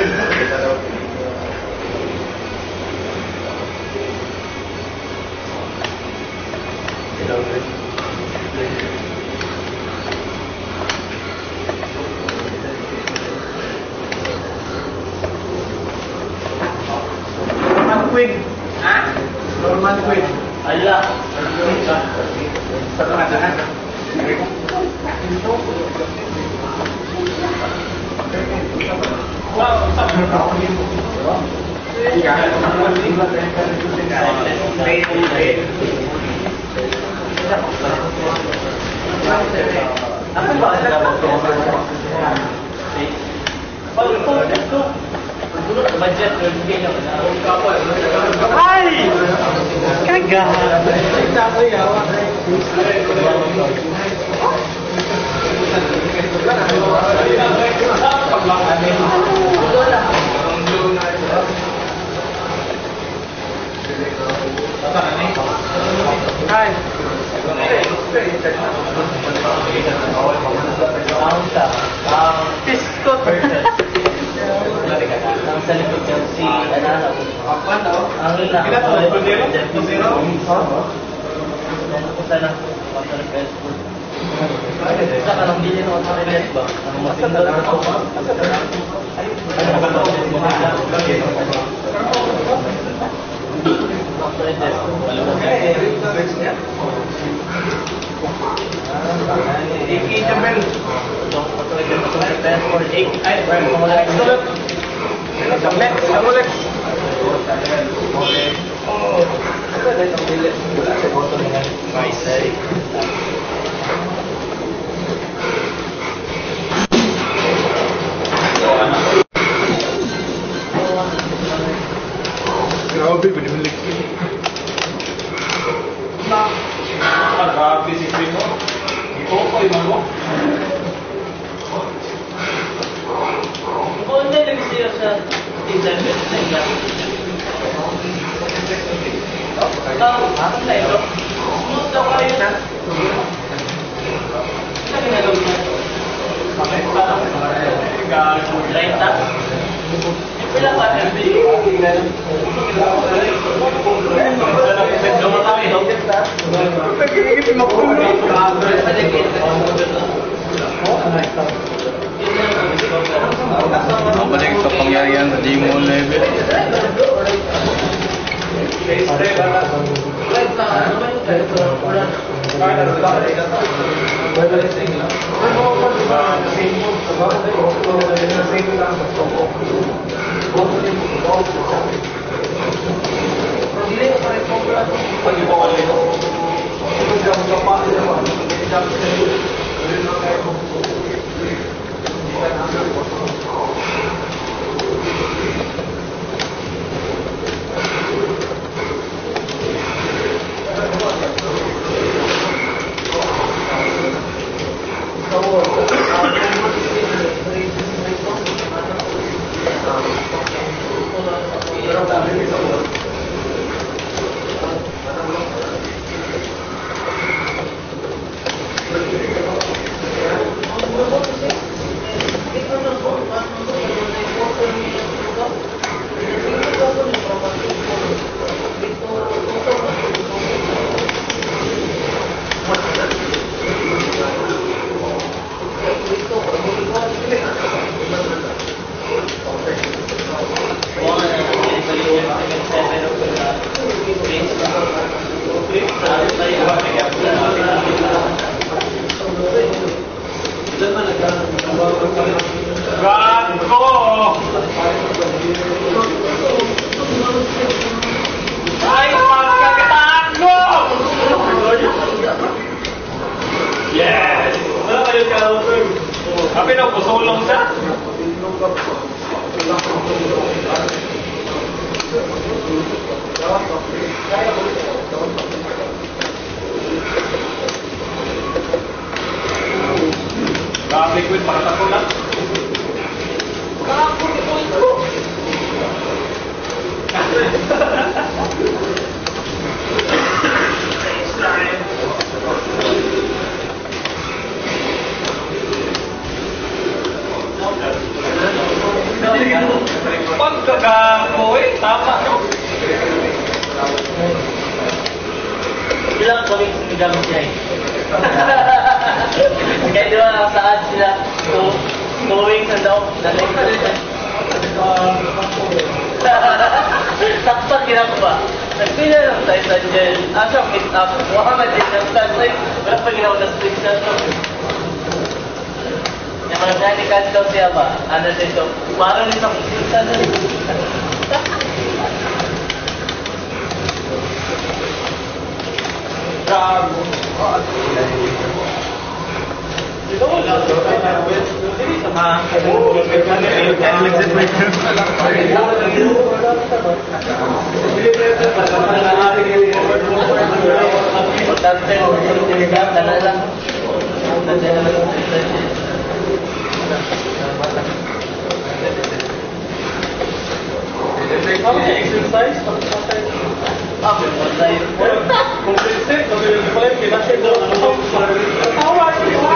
D: Norman Queen.
B: Ha?
D: Norman Queen.
C: Ala.
D: Sa tengah-tengah.
C: Apa ba? Pag ito, ito. Budget, hindi nyo. Ay! Kaga!
D: Hai.
C: Ang sa, ang piskot. Ang sa likod niya si, ano, ano, ang ilang. Punta na. Punta na Facebook. Isa ka nang bilhin ng internet ba? Ang masindal na ito. Ano ka ba?
D: Iki Jamel. Jamel, Jamel. Grabe, binibilik.
A: Grabe si Primo. Ito ko yung mo.
C: Kung hindi lang siya sa internet na iba. Ang na ito. Smooth daw kayo na. Ano ginagawa niya? Line tap? Pila pa M B?
B: Mabalik sa pangyarihan sa Demon level.
A: Gago! Ay, pagkakatago! Yes! Wala kayo ka-counter. Sabi na, pusulong siya. Wait, para tatlo lang. Pagkagago eh, tama no?
C: Ilang kami sinigang siya eh. Kaya di ba saan sila to, going sa daw, daling ka rin eh. Sakpan ginako ba? Nagpila lang tayo sa dyan. Asa, meet up. Muhammad din ang tansay. Wala pa ginawa na split na to. Yung mga nanikas daw siya ba? Ano dito? Parang rin ang isinta na rin.
A: Gago. Ito wala. Hindi sama.
C: Importante, sinigang ka na lang. Importante na lang.
A: Exercise?
C: Ah, exercise.
A: Consistent, kasi yung pala yung pinasya doon. Ano ba? Tawa,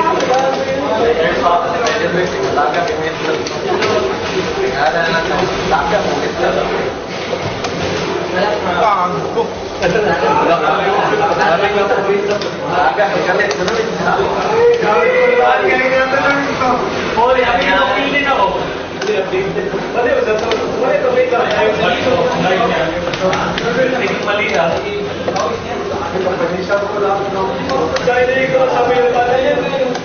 A: Hoy, ang pinapil din ako. Mali, mali, mali ka. Mali ka. Kaya hindi ko sabi yung pala yan.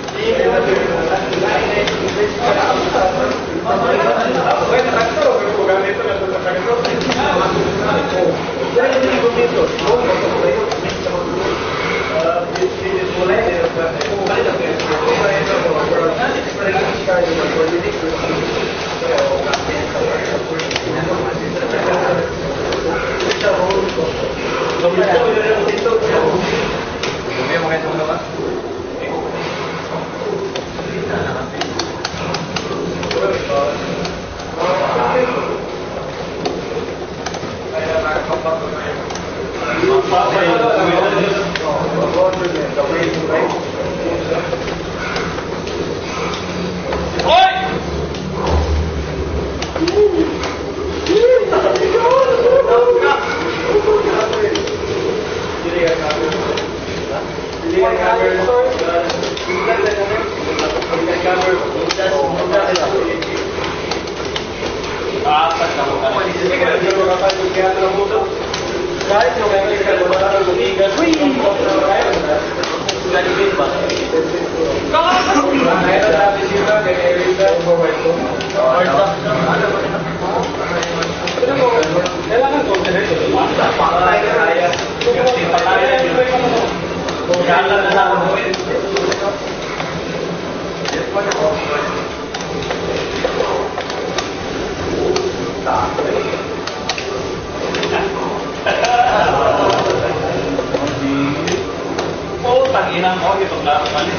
A: Oh, tanginang ko, ito klaro mali.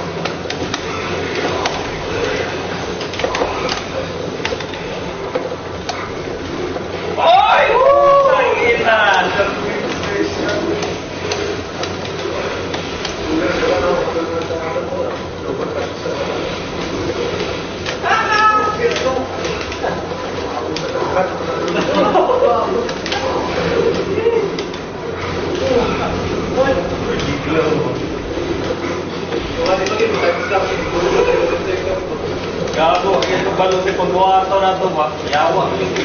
A: Oy! Tanginan! Gago, yung balong si pagbuhato na ito ba? Yawa.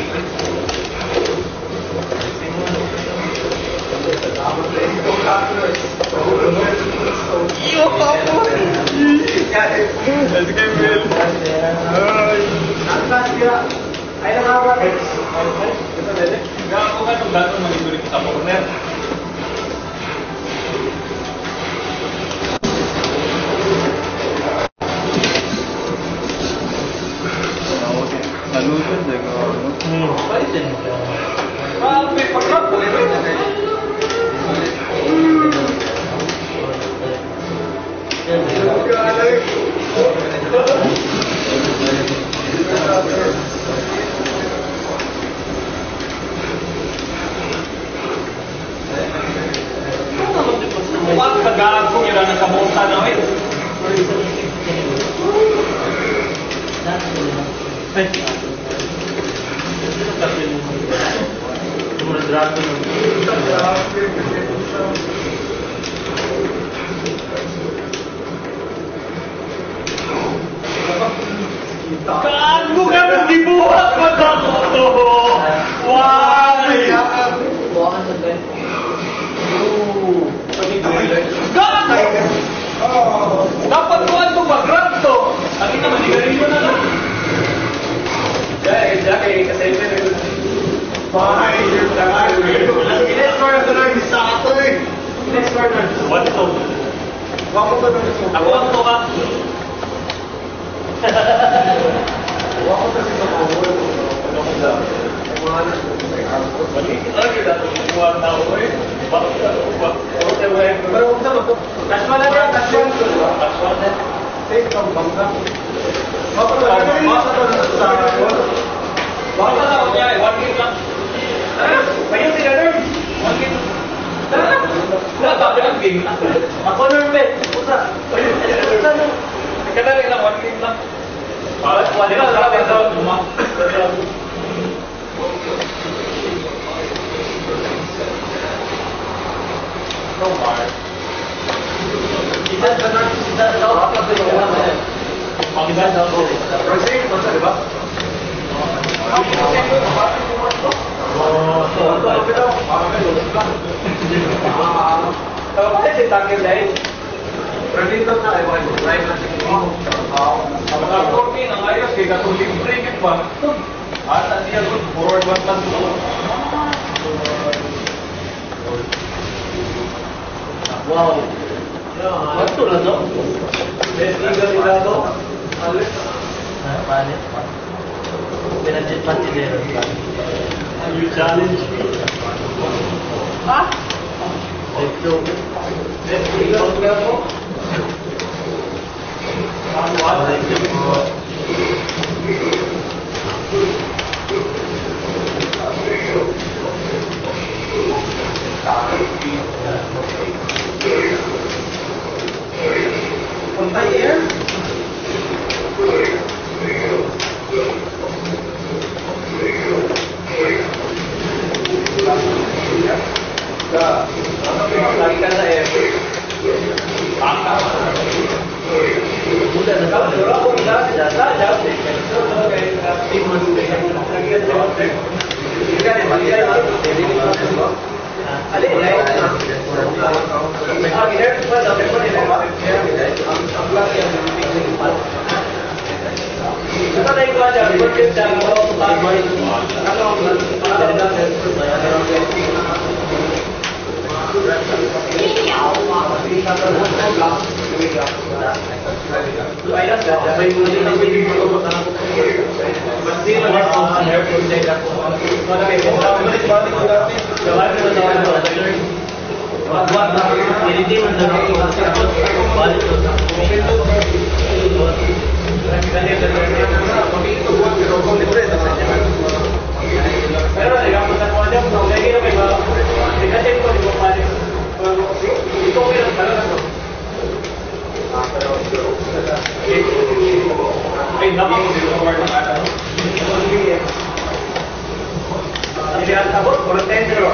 A: Iyo ka po! Let's go, Bill! Ay, nakawag! Gago ka itong gato manigulit sa corner.
D: Nalutod eh.
C: Hmm, pwede din.
A: Ah, may pagkak po.
C: Yan.
A: nagkamusta na eh. Gago ka nang dibuhat mo to! Why? Gago! Dapat ko ano mag-grab to! Ang ina, manigarin mo na lang. Dahil, dahil, kasi ito Bye, you're tired. Next corner na lang sa ato eh. Next corner. What to? Ako ba na ito? Ako ang to ka. Ako kasi sa mga ano ko sa mga anak ko sa ikaw. Lagi na ito kumuha na ako eh. Bakit ka ako ba? Pero kung saan ito? Kashman na yan, kashman. Kashman na. Take some bangka. Bakit ka rin sa ako? Bakit na ako niya eh? One game lang. Kayo sila nerd. One game. Wala ba ang game? Ako nerd bet. Pusa. Pusa no. Kadali lang, one game lang. Wala ba? Wala ba? Wala ba? No more. Isa ka na, isa ka na, wala ka na. Ang iba sa ako. Rosé, Rosé, di ba? Oh, so ito ito ito. Tawa pa si Tangil dahil. Pwede ito na ay wala drive na siya. Ah, ang fourteen ang ayos kay katulig break pa. At ang dia good forward one tan to. Wow. What to na to? Best league nila to. Alis. Ah, paano? Pinajit pati din. You challenge me. Ah? Ito. Best league mo. Ang wala ito. On my air? Lagi ka sa air. Mudah na kami. Pero ako na sa saja. So, okay. Team mo lagi ka sa air. Hindi ka rin. Hindi ka rin. Hindi ka rin. Ali, ay. Ah, here pa sa pero ni ba? Ang laki ang big part. Ito na yung kanya, porque sa ako sa bahay. Ano ang para da pero digamos sa kanya kung lagi na may mga kasi ko di ko pa ito ko lang talaga to ah pero ay naman ko dito word na ano hindi ang tabot por dentro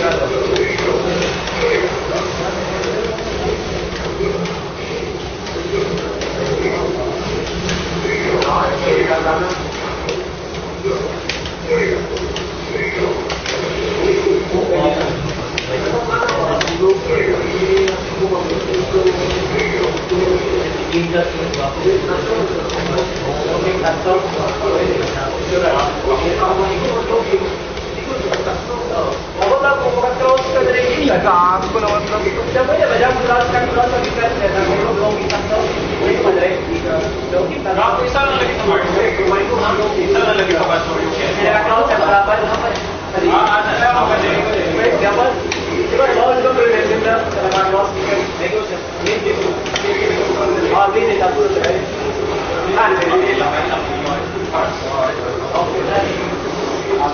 D: Gago naman lang ito.
C: Siapa ya banyak beras kan beras lagi kan dan kalau belum kita tahu ini pada itu kita
A: Ako isa lang lagi sa market. Isa lang lagi sa basuri.
C: tidak tahu saya berapa tadi
A: Ah, ano lang ako din ko din.
C: baik siapa coba bawa juga presiden dalam kelas nego ini ah ini tak perlu tadi ah ini
A: lang lang
C: oke tadi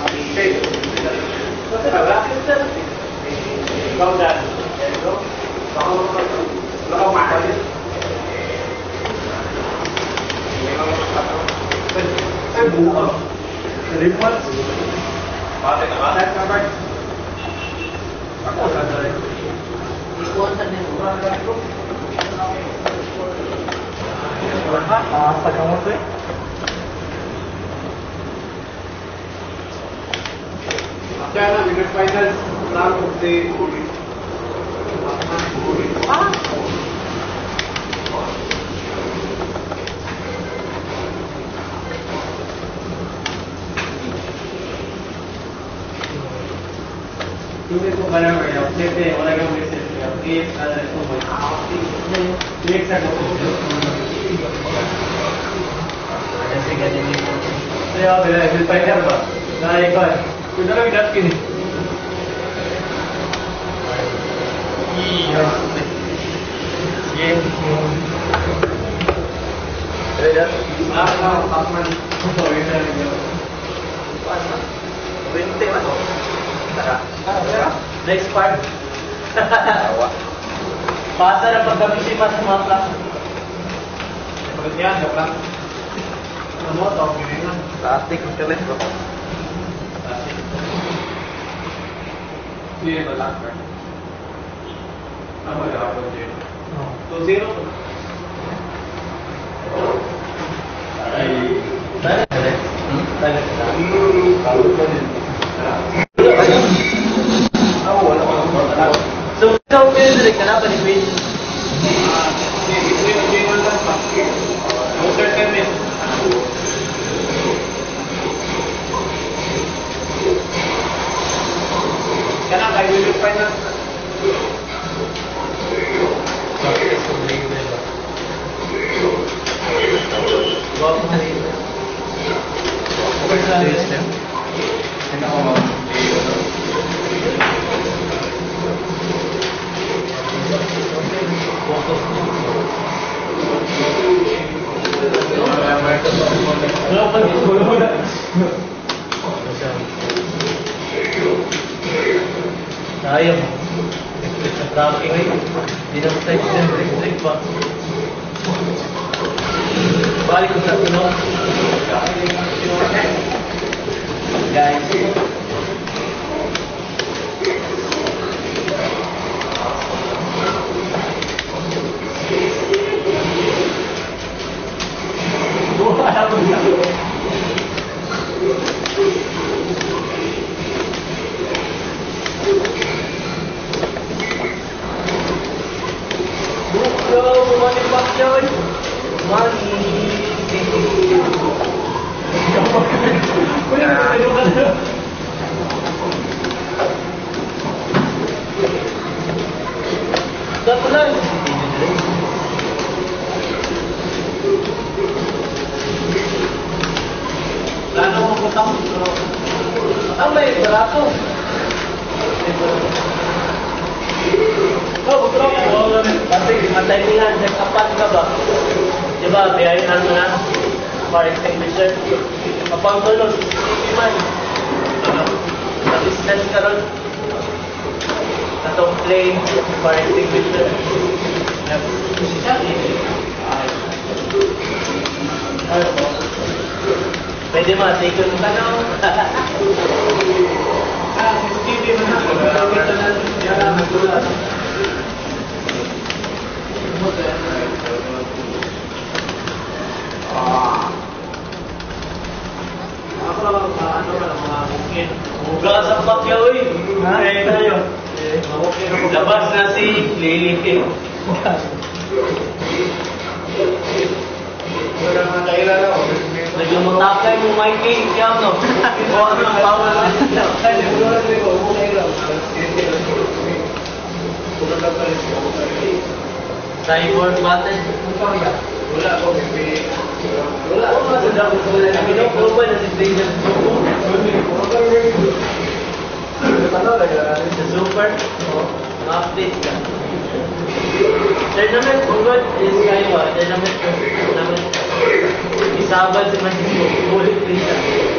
C: Kau dah, kau
A: Big ones. Pati na ka. Set number. Ako sa dali.
C: Ikuan sa din.
D: Ah, sa kamot eh.
A: After na, bigger final. Round of the
C: Ah!
A: Tuloy ko ba naman yun? Siyempre, wala kang message niya. Please, ano ito mo? Please, ako.
C: Kasi ganyan yun.
A: Kaya, bila, will finder ba? Nakaikon. Kung na lang idat kini. Sige. Ready, dat? Ah, no, Kapman. Sorry, na rin yun.
C: twenty man. Tara.
A: Ah,
C: Next part. Pasa na pagkabisipan sa mga class.
A: Pagkat yan, joke lang. Ano mo, tawag yun yun.
D: Plastic ang kalit bro.
A: Hindi ba lang, sir? Ano ba ako dyan? two zero. Ay.
C: So, ikaw music ka na ba ni Queen?
A: No certain miss. Kana kay will final.
C: Sayang. Sa traffic eh. Hindi na tayo siya pa. Balik ko sa tunog. Guys. Buklo, bumalik pa yun. Money. Dapat lang.
A: Lalo mo putang.
C: Ang may barato.
A: Oh, putang.
C: Kasi matimingan sa kapat ka ba? Diba, biyayin mo na. Fire extinguisher. Kapag tulog, hindi man. Sa-distance ka ron. Sa top plane, fire extinguisher. Ano po? Pwede ma-take yung tanong.
A: Ah, sensitive mo na. Magamit na lang. Yan ang magdula. Ah. Ako lang ang mga ano, mga bukid.
C: Hugas ang pakyaw eh.
A: Ay, tayo.
C: Labas na si Lily.
A: Wala mga kailan ako.
C: Medyo matakay mo, Mikey. Kaya no? Buwan ng power.
A: Ay, wala rin ako. Mga kailan. Wala ka pa rin.
C: Cyborg button.
A: Wala ako.
C: Wala ako masada ko sa wala. Kinukuha na si Blazer. Sa super. Ma-update ka. Tournament, ugod is kayo ah. Tournament, tournament. Isabad si Manjito. Bullet pizza.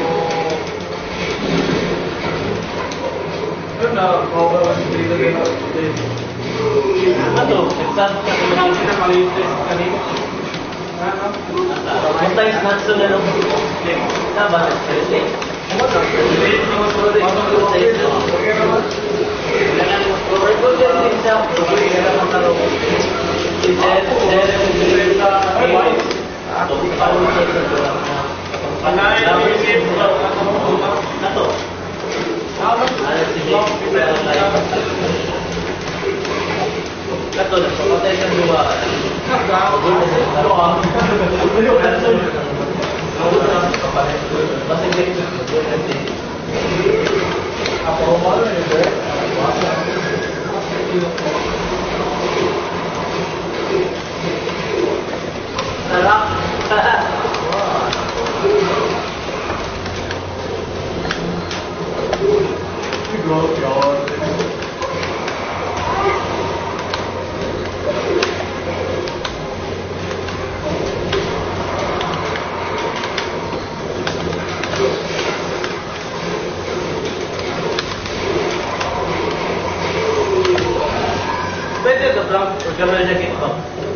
A: Ano na? Mawala ko si Blazer.
C: Ano to? Exam ka sa Manjito.
A: Malinis kanina. Ano?
C: Sometimes not so na lang. Tama, Thursday. Pwede ka blank or camera jacket pa?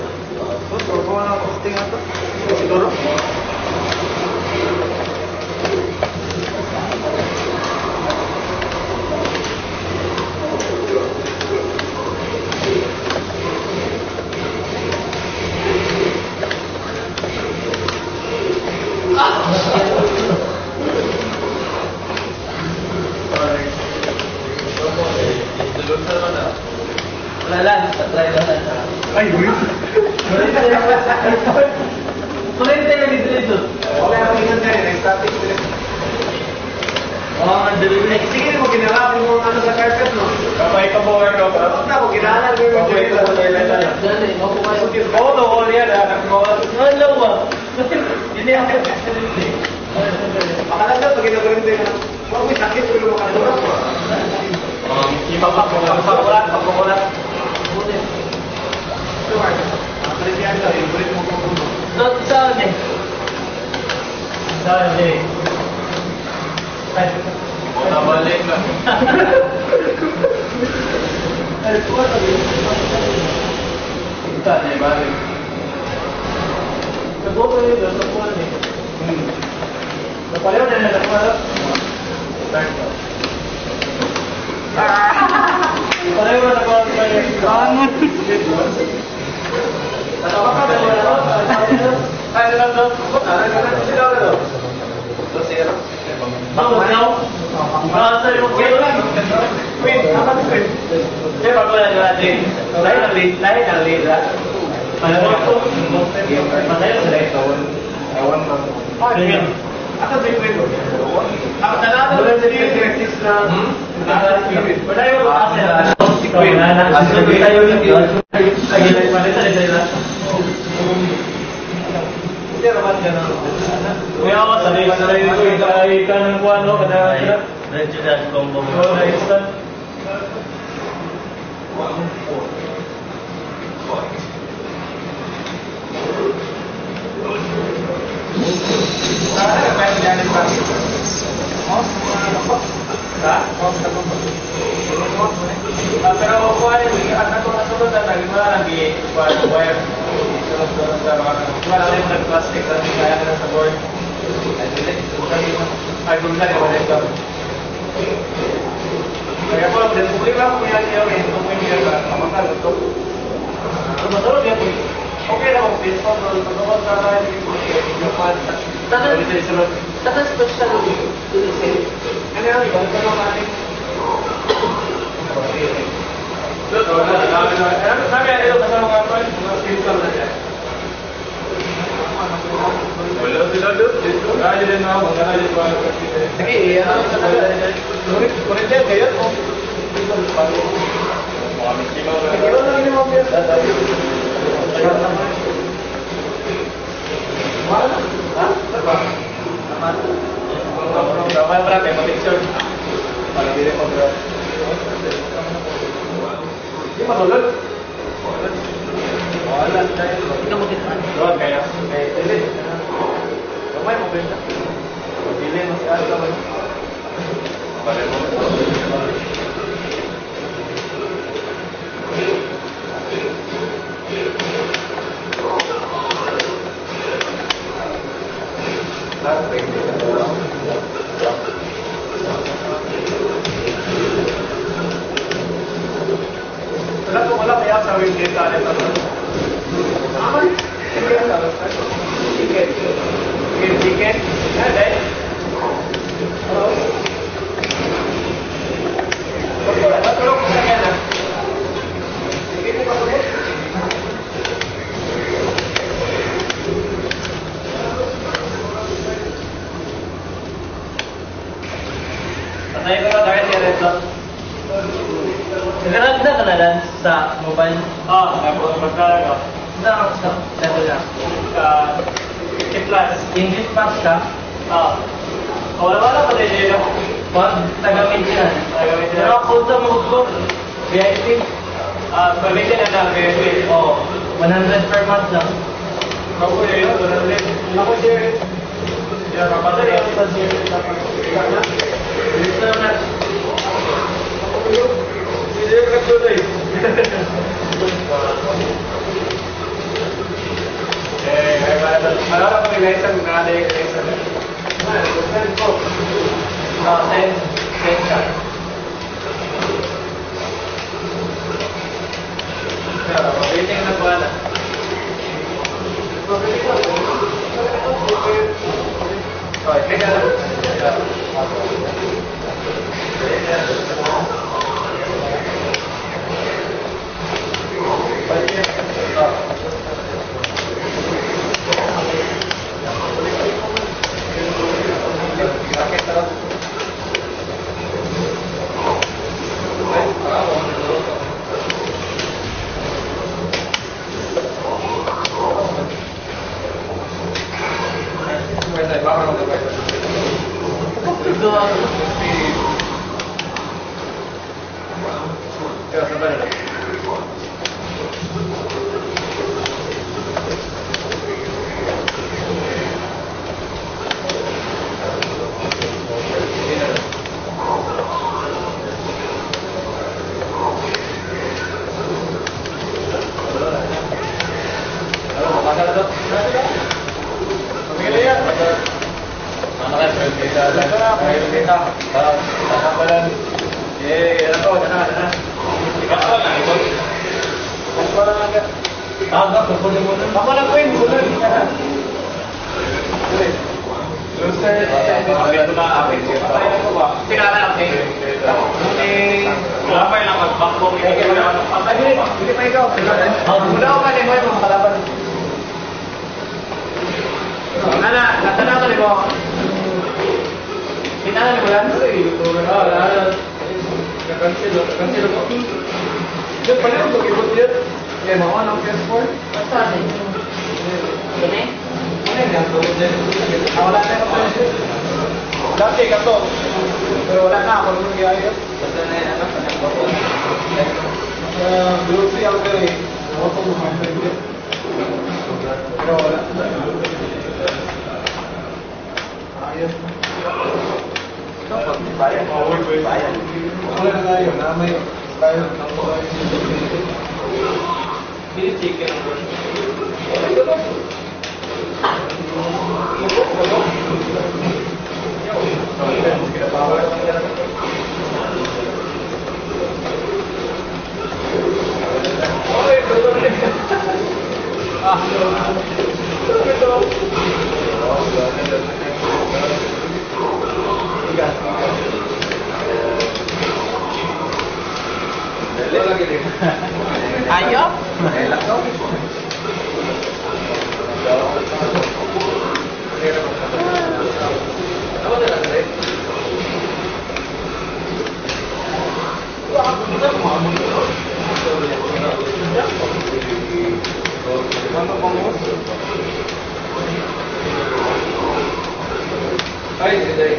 D: Siguro?
C: Wala lang, try lang lang.
D: Ay, wait.
C: Kurente na dito dito.
D: Wala akong ingat na rin. Static.
C: Oo, ang delivery.
D: Sige mo, ginalapin mo ano sa carpet, no?
A: Kapay ka mo, ano ka?
D: Basta mo, ginalan mo yung
A: Kapay ka sa toilet na lang.
C: Dali, mabuhay ko.
A: Oo, no, all yan, anak mo.
C: Ang lawa. Hindi ako.
D: Makalagay pag ginagawin din. Huwag may sakit, pero makalagay mo.
A: Ipapak mo, papakulat, papakulat.
C: So, saan eh? Saan eh?
A: Nabalik na.
C: Ay, buka tabi.
A: Kita niya, balik.
C: Nabuka yun doon, nabuka niya.
A: Napayaw na yan, napayaw. Start na. Pareho na napayaw na yan.
C: Ano?
A: Ano ka ba? Ay, lang daw. Ay, lang sila daw. Dos zero.
C: Ako daw? Ah, sa'yo mo kayo lang.
A: Win, apat win.
C: Eh, bago na natin. Lahat ang lead, lahat ang lead. Panawa ko. Panayo sa lahat.
A: Ewan ba?
C: Sige.
A: Ako sa win.
C: Ako talaga.
A: Wala sa exercise na.
C: Panayo ko kasi. Win. Tayo yung yun. Ayun, palitan nila.
A: Hindi naman ka na.
C: Kuya ako, sanay ka sanay dito. Ikay ka ng kuwan, no? Kada sila. Medyo dahil combo mo.
A: Oo, na-instant. Ah, pero kuha rin, ang nasunod na lagi mo na lagi wire. Sunod-sunod na mga wala rin ng plastic na kaya na sa board. Ay, kung na rin wala ito. Kaya po, din po iba po yan yung ito po yung kamakal ito. Ano ba ito? Yan po. Okay na po, please po. Pagkakot na tayo yung pad. Sunod-sunod.
C: Tapos special tulisin.
A: Ano yan? Ibang ito naman ating sabi yan ito kasama mga pan, mga simple na siya. Wala sila doon. Kaya din na ako, kaya din ba? Sige, ano sa talaga? Kunin din kayo o? Ikaw lang yun mga piyasa. Ha? Saba? Dapat pala kayo ma-picture. Para hindi rin pag- Hindi matulog. Wala.
C: Ikaw mo kita.
A: Doon kaya. Kaya dili. Kamay mo benta. Dili mo si Alka ba? Bale mo. Lahat pwede. talent ako. Chicken. Chicken. Chicken, chicken. Ano eh? Hello? Matulog ko sa kanya. Sige mo ba ulit?
C: Patay ko ba kahit yung red dot? Nag-rag na ka na lang sa mobile?
A: Ah, nagpapagkalag ako.
C: Saan ako sa level na?
A: Ah, fifty plus.
C: English pass ka?
A: Ah. Wala-wala pa din yun.
C: Pag tagamit yan.
A: Tagamit yan.
C: Pero ako sa move ko, V I P.
A: Ah, pagmitin na lang, baby.
C: Oo. one hundred per month lang.
A: Ako yun, doon rin. Ako share. Yan, kapatid yan sa share.
C: Gusto na.
A: Hindi ka tuloy. Eh, may para para ko may lesson na dahil lesson. Ano, lesson ko.
C: Ah, ten. ten ka.
A: Pero, waiting na po na. Oh, teka lang.
C: Ito ang...
A: Kaya sabay na lang.
C: Agak, kukunin mo na.
A: Ako na po yun, bulan. Loser. Bakit ko na akin? Patay ko ba? Sinala akin. Hindi. Lamay lang magbakbong. Hindi ko naman. Patay ko. Hindi pa ikaw. Muna ako kanin mo yung mga kalaban. Nana, natanaw ko mo. Kinala mo yan? Oo, nana. Nakansilo. Nakansilo ko. Diyan pala yung mag-ibot yun. Eh, mga anong P S four?
C: Basta natin. Ini?
A: Ano yun yan? Ah, wala na ako. Dati ka to. Pero wala na ako nung nangyayari.
C: Basta na yan, ano? Panagbago.
A: Uh, grocery ako eh. Ako to mga friend. Pero wala. Ayos. Bayan. Bayan. Wala na tayo. Namay tayo. Hindi chicken ang burn.
C: Ayaw?
A: Ay, sige.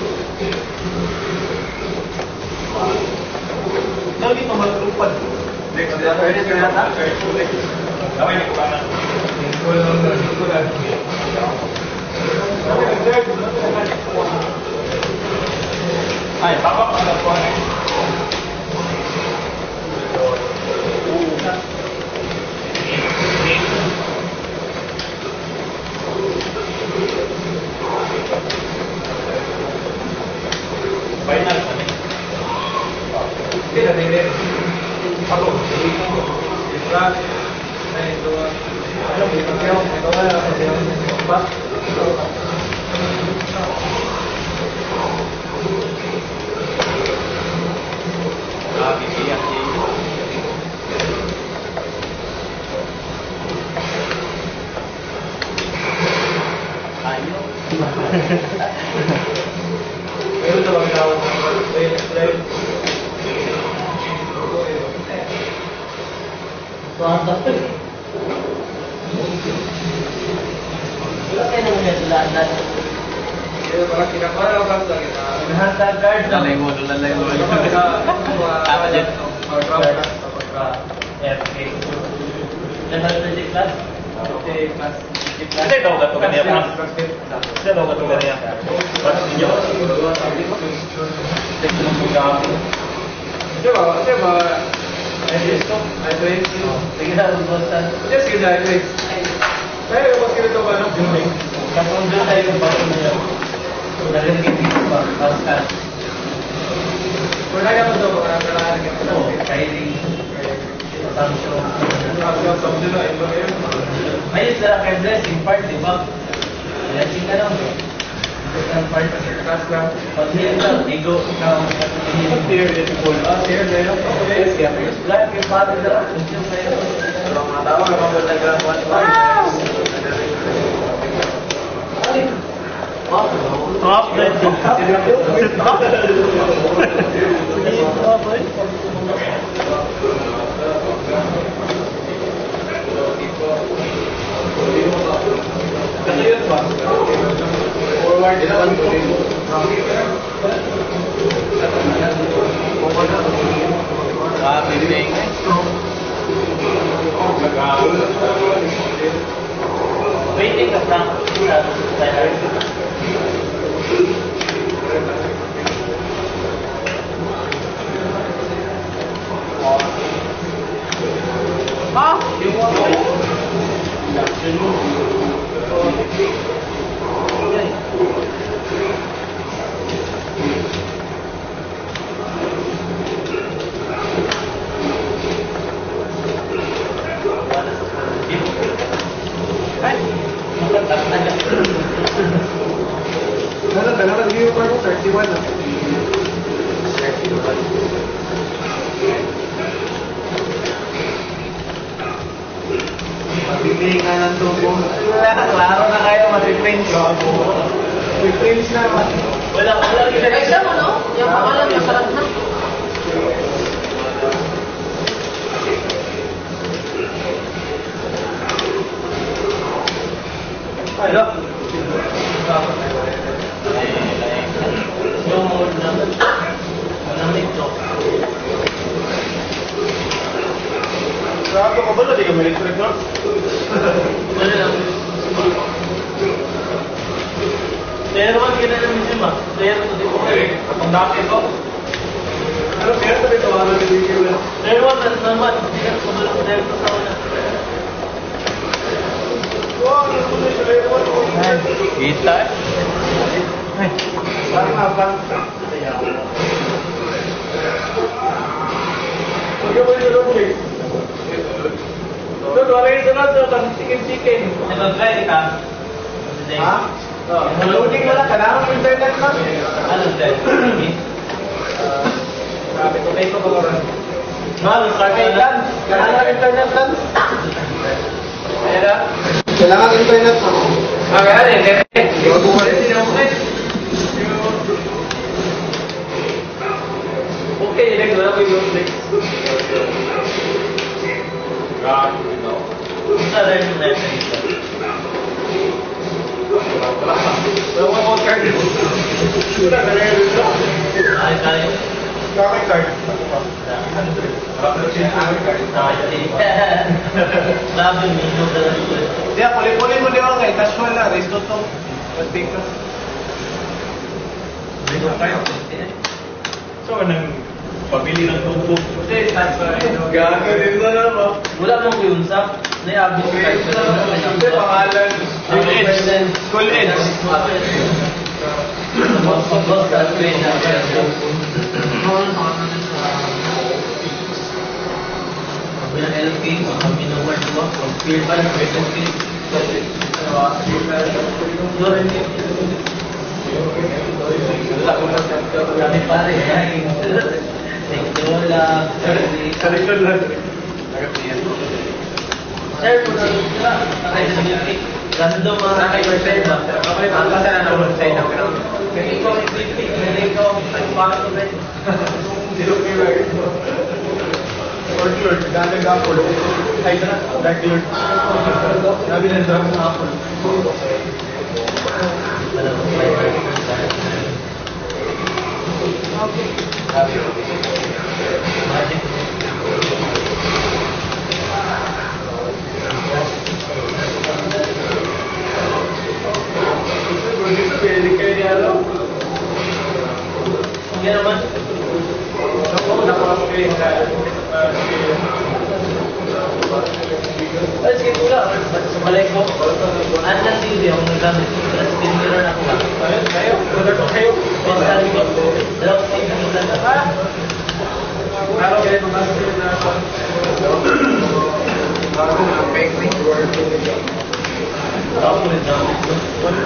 C: Lagi ito malulupad.
A: Next day, Thursday, Thursday. Kamay, hindi ko ka na. Ay, baka pa na po. Final pa rin. Hindi na din. Ako. Islam. Ay, ito. Ano, ito kayo. Ito kayo. Ito ba? Ah, bisiyak siya. Ayo. Pero ito ang gawin ng play.
C: Suwanta po eh. Wala kayo naman yan sila na.
D: Pero parang kinakala ko lang lagi na.
C: Hinahantag card na.
A: Lalay mo, lalay mo.
D: Tama
A: dyan.
C: F K. Lahat na di class?
A: Kasi daw ka ito ganyan pa. Kasi daw ka ito ganyan. Ba't ninyo? Tek lang po gawin.
D: Di ba? Di ba? Ay, gusto. Ay, twins.
C: Sige na, ubusan.
D: Yes, good night, twins. Kaya yung mas ganito ba ng building?
C: Kapag doon tayo yung bago na yun. Narinig dito ba? Pascal.
D: Kung kaya mo ito, baka nakalahan ka.
C: Oo, Kylie. Samsung. Ayos na kay blessing part, di ba? Blessing ka lang. Blessing part. Pag niyan lang, igo ka.
D: Tier din si Paul. Ah, tier din. Okay.
C: Yes, black yung father na lang. Yung sa'yo.
D: Mga tao, mga nag-graduate.
C: Wow! Top na ito. Top?
D: Ano yun ba? Forward na lang.
A: Ah, biling.
C: Waiting ka lang.
D: Ha? Ano ba? Naka-review pa ako, thirty-one na. Magbibigay nga ng tubo. Klaro na kayo, mag-refrains. Refrains na.
C: Wala, wala.
E: Ay, siya mo, no? Yung pangalan, masarap na.
D: Ano?
C: Yung mode naman. Walang nito.
A: Grabe ka ba na? Di ka may electric na?
C: Wala lang. Pero wag ka na namin siya ma. Pero ito di ko kayo.
A: Ang dati ito.
D: Ano kaya sabi ko, ano nabigay mo?
C: Pero wag na naman. Hindi ka kumalang dahil sa sa una.
D: Wow, ano ko na siya kayo?
A: Kita eh.
D: Parang abang. Huwag mo yung lumuli. Doon, wala yung sunod doon. Chicken-chicken.
C: Nag-try ka?
D: Ha? Loading na lang. Kailangan ng internet na.
C: Ano dahil?
D: Grabe ko kayo ko rin.
C: Mahal, start
D: Okay,
C: na
D: Dan. Kailangan ng internet Dan.
C: Ayan na.
D: Kailangan ng internet mo. Ah, kaya rin. Hindi ko bumalik din ako eh.
C: Okay, next wala ko yung next.
A: Grabe ito.
C: Sa rin yung next.
D: Wala ko mga card. Wala ka na yun.
C: Ay, tayo.
D: Wala ka card.
C: Sa Grabe, minum dalam itu.
D: Dia puli-puli mo dia kay casual lang, resto to. Pati ka.
A: So, anong pabili ng tumbok?
D: Gago din mo na mo.
C: Wala mong kuyunsa. Naiabot ko kahit sa
D: Hindi, pangalan.
C: School Edge.
D: School Edge.
C: Boss, boss, that's great na. Bilang L P, kami nomor dua, kompil pa ng L P. Kami pare, wala.
D: Sarikod lang.
C: Sir, kung sila, nakay sa music, random mga nakay sa sir ba?
D: Okay, pangkasa na naman sa inyo.
C: Kaya ikaw ay click-click, kaya ikaw ay paano ba?
D: Silog ni Mary. Or Lord, galing apple. Ay, na, Dark Lord. Sabi na sa apple.
C: Wala ko flavor. Magic. Yan naman. Ay, sige pula. Sa balay ko. Ano na T V ako nagamit. Plus, pinira na ako ba?
D: Kayo? Order ko kayo?
C: Pinsabi ko. Dalawang T V na lang. Ah!
D: Pero kayo mamasip na ako. Bago na fake thing word.
C: Ako mo rin gamit ko.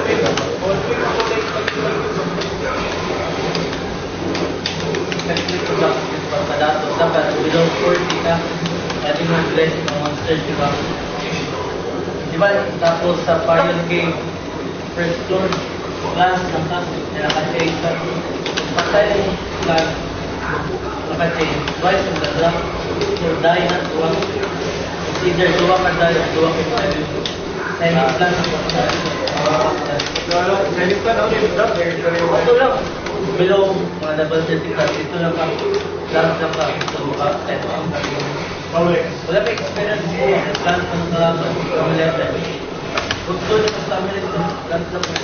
C: Nag-click ko lang. Pagkadato dapat below forty ka. Pwede mo bless ng monster, di ba? Di ba? Tapos sa Parian Cave, first floor, glass, naka, naka-change ka. Patay yung glass, naka-change. Twice yung gala. So, die na, duwa. It's either duwa ka die, duwa ka die. Sending plan ang pagkakas.
D: Sending plan ako dito.
C: Ito lang. Below, mga double certificate. Ito lang ka. Glass lang ka. Ito ka. Set up. Wala pa experience mo. Plan ka ng kalaban. From level. Kung doon yung kasama nito, plan lang ka.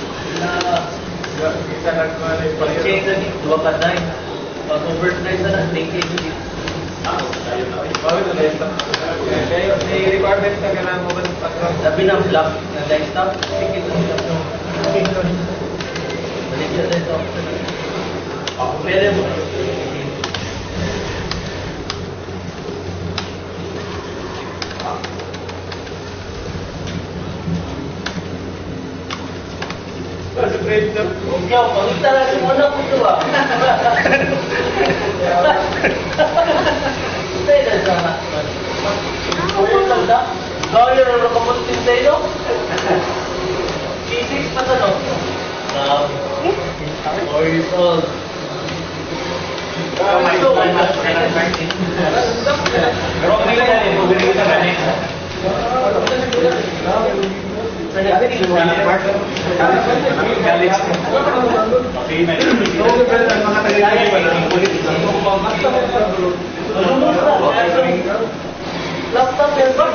C: Na pag-change lagi, duwa ka die. Pag-overtime na na, take it.
D: Kayo, may requirement na kailangan mo ba ng patron?
C: Sabi ng block na die stop, take it. Balik siya dito. Pwede mo. Ikaw, pagkita lang si Mona po ito ba? Tayo na sa Kaya lang na? Gawin na rin kapuntin sa iyo? P six pa sa no? Four years old.
A: Pero hindi ka ganit, kung hindi ka ganit. Okay, may
C: Laptop yan ba?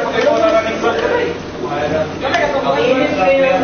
C: Mainit kayo yung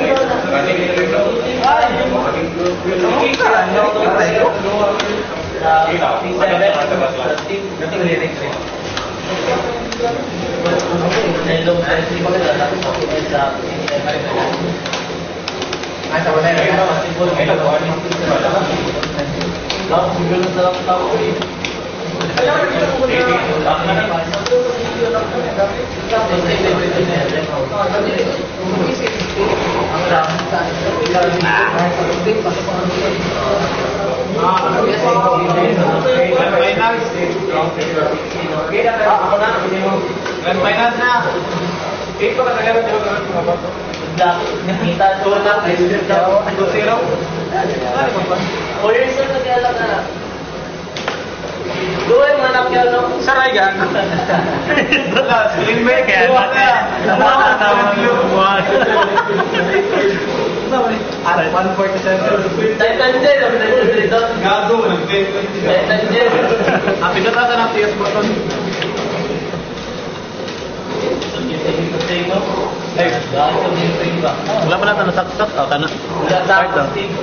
D: Finance na. Ito ka talaga yung mga bato.
C: Nakita ko na.
D: Zero.
C: Four years old na kaya lang na. Doon yung anak niya, no?
D: Saray ka? Slim ba yan? one forty-seven.
C: Titan Jet, sabi na dito.
D: Gago.
C: Titan Jet.
D: Pinatata ng T S button.
C: Yung sa no? Ay, dahil sa mga ring ba?
A: Wala pa natin nasaksak. Oh, tanong.
C: Wala sa
A: Start lang.
C: akin.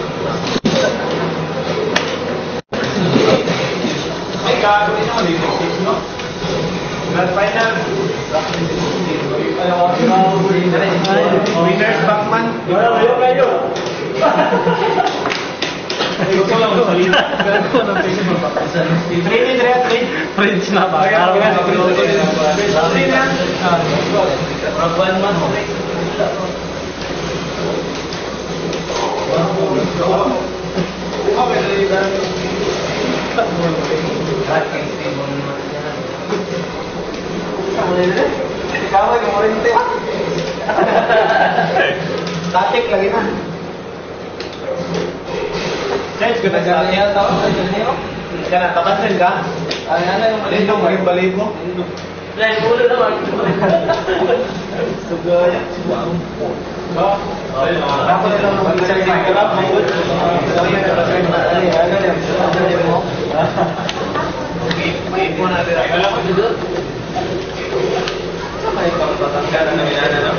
D: Ay, gagawin naman yung six, no? Grand final. Winners, Backman. Wala kayo kayo. Gusto lang ako salita. Gano'n ang pwede mapakasan. Training, training.
A: Friends na ba?
D: Kaya kaya training na.
C: One month.
D: Ikaw ay kumurente. Static lagi na. Guys, kung nagsasayaw tao, ka na, tapansin ka? Ay, ano yung malito, maging balid mo?
C: Lain ulo naman.
D: Sugaya. Ba? Ako na lang mag-isang ka lang, mangod. Sorry, ano yan? May ipo natin. Alam mo, dito? May pagpapangka na minana, no?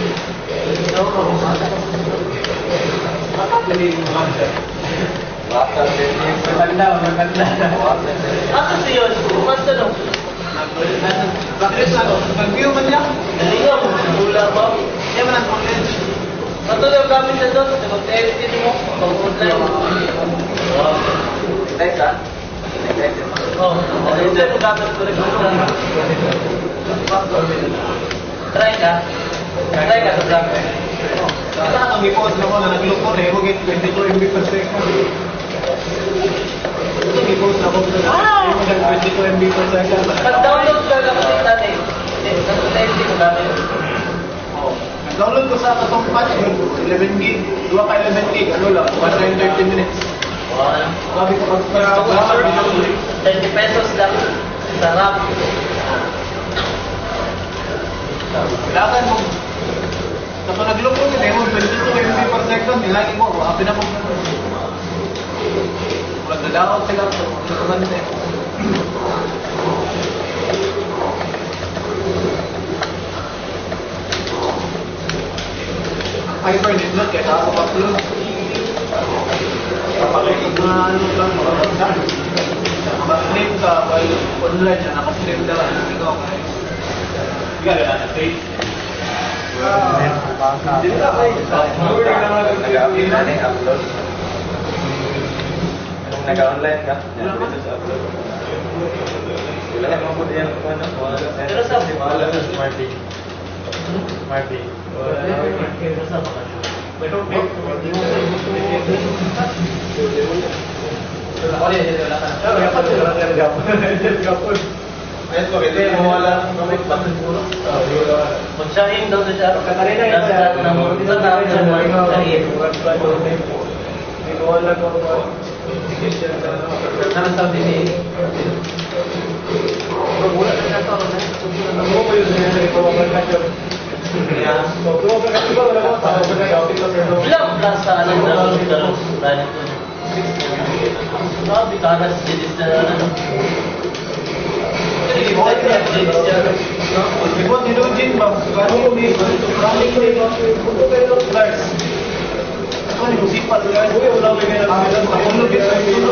D: Maganda, maganda.
C: Ako siya, kumanta no?
D: Bakit ano? Nag-view man niya?
C: Naligaw, wala ba?
D: Hindi man ang content.
C: Ato yung gamit na doon, mag-edit mo, mag-online.
D: Thanks, ha?
C: Oo, ano yung gamit ko rin. Try ka? Try ka sa gamit.
D: Kita ang i-post na mo na nag-look mo, eh, huwag twenty-two M B per second. Ito i-post na mo na twenty-two M B per second.
C: Pag-download ka lang sa internet, nag-edit mo gamit.
D: Download ko sa katong patch, eleven gig, dua ka eleven gig, ano lang, one hundred thirty minutes.
C: Wow.
D: Sabi ko, pag pag
C: thirty pesos lang. Sarap.
D: kailangan mo, kapag nag-look mo, hindi mo, twenty-two M B per second, nilagi mo, happy na mo. Walang nagawag sila, ito naman din. Hyper network, kaya nakakapag-upload. Kapag mga ano lang, nakapag-stream ka, while online siya, nakastream na lang, ikaw kaya. Gala na, face. Hindi na kayo.
B: Nag-upload. Kung nag-online ka, upload. Wala ka mo din yung ano.
C: Pero sabi mo,
A: Wala na Smarty. Smarty.
C: pero sabi mo,
D: Ayos ko, hindi mo wala kamit pa sa puro.
C: magsahin daw na siya.
D: Kakarina yun
C: Nasa lahat ng mga isang tao siya magsahin.
D: Hindi mo wala ko ba? Nanasabi ni... Wala na siya tao na. Ang mo yun na ito ang nagkakasyon. Kaya, so, tuwa ka kasi ba? Wala ko, tao ka na kapit na pero...
C: Ilang klasa na lang daw yung dalawang plano ko. Sabi ka na sinis na ano.
D: Ibon ni Lujin ba? Kano mo ni Balik ni Lars. Ako ni Musipat guys. Uy, wala may ganyan. Ako nung kita yung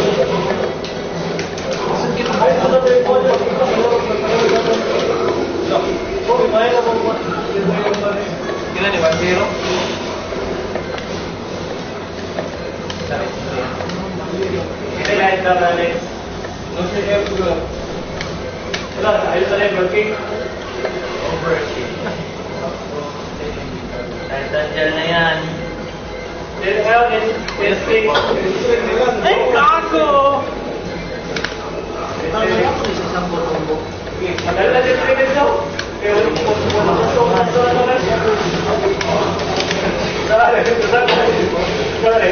D: Saan kita ba? Ano ba yung ball? Uy, may na ba? Kailan ni one zero? Kaya lahat na natin. No siya kaya po doon. Wala, ayos na yung working.
C: Overkill. Kahit nandiyan na yan.
D: Then, well, it's, it's,
C: Ay, kako!
D: Madali na dito rin ito. Kaya wala po po po na ito. Ito na lang. Sorry, sorry.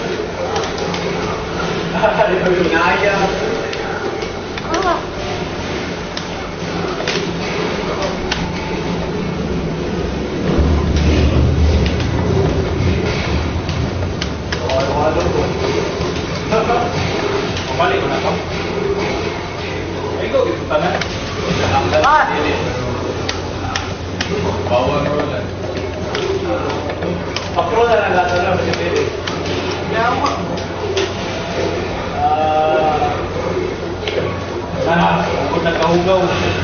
D: Sorry. Naya. Balik ko na to. Ay, go, ito na. Ah!
A: Bawang roll.
D: Apro na lang lahat na lang.
A: Yawa.
D: Ah,
A: Ah, kung nagkahugaw.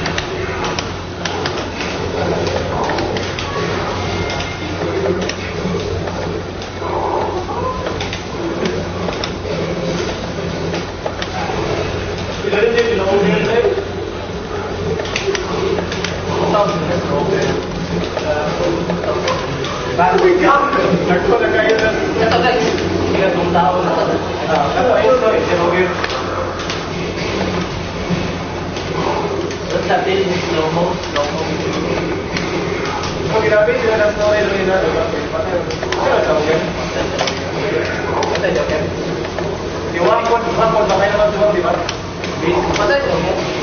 D: Ila rin din, pinaka-over yun sa'yo. Tapos, over.
A: Bago ikaw. Nagko na kayo na.
C: Ito guys, hindi ka itong tao na ito.
A: Ah, ano ayun, sorry, sinugin.
C: Doon sa atin, slow-mo, slow-mo.
A: Kung ginabi, sila na sa oil rin na. Patay. Ano tawag yan? Patay, joker. Di wangkod, wangkod, bakay naman tuwag, di ba?
C: Patay ko.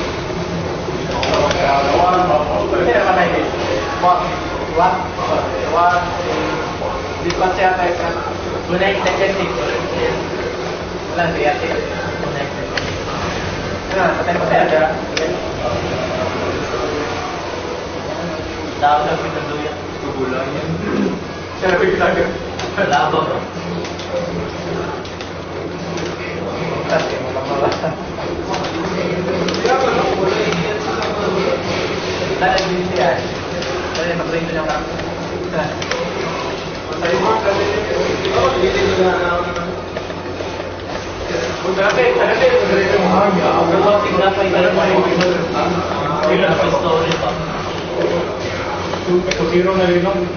A: Hindi na patay din. Wang. Wang. Wang. Di pa siya tayo sa...
C: Muna yung technique.
A: Wala, siya.
C: Muna yung technique.
A: Ah, patay, patay aja.
C: Tao na pinaduyan.
A: Tugulan yan. Siya na pipitaga.
C: Labang.
A: Kasi mo mamala.
C: Dahil din siya. Dahil mag-ring niya ka.
A: Sa'yo mo, kasi... Ako, hindi nila na... Kung dati, dati, dati,
C: Ang mga na pa yung ilan pa story pa.
A: Kusiro na rin ako.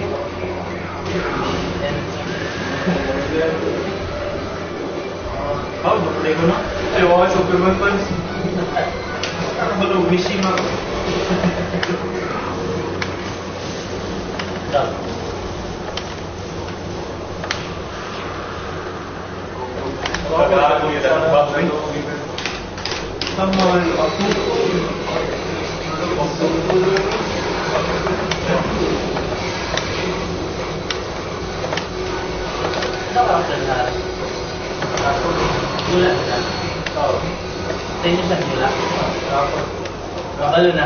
A: Oh, baklay ko na. Ay, wala Superman fans. Ano ba ito? Mishima. Bago yun ang baboy. Tama ako.
C: Ito ka sa lahat. Gula na.
A: Oo.
C: Sa inyo siya gula. Balo na.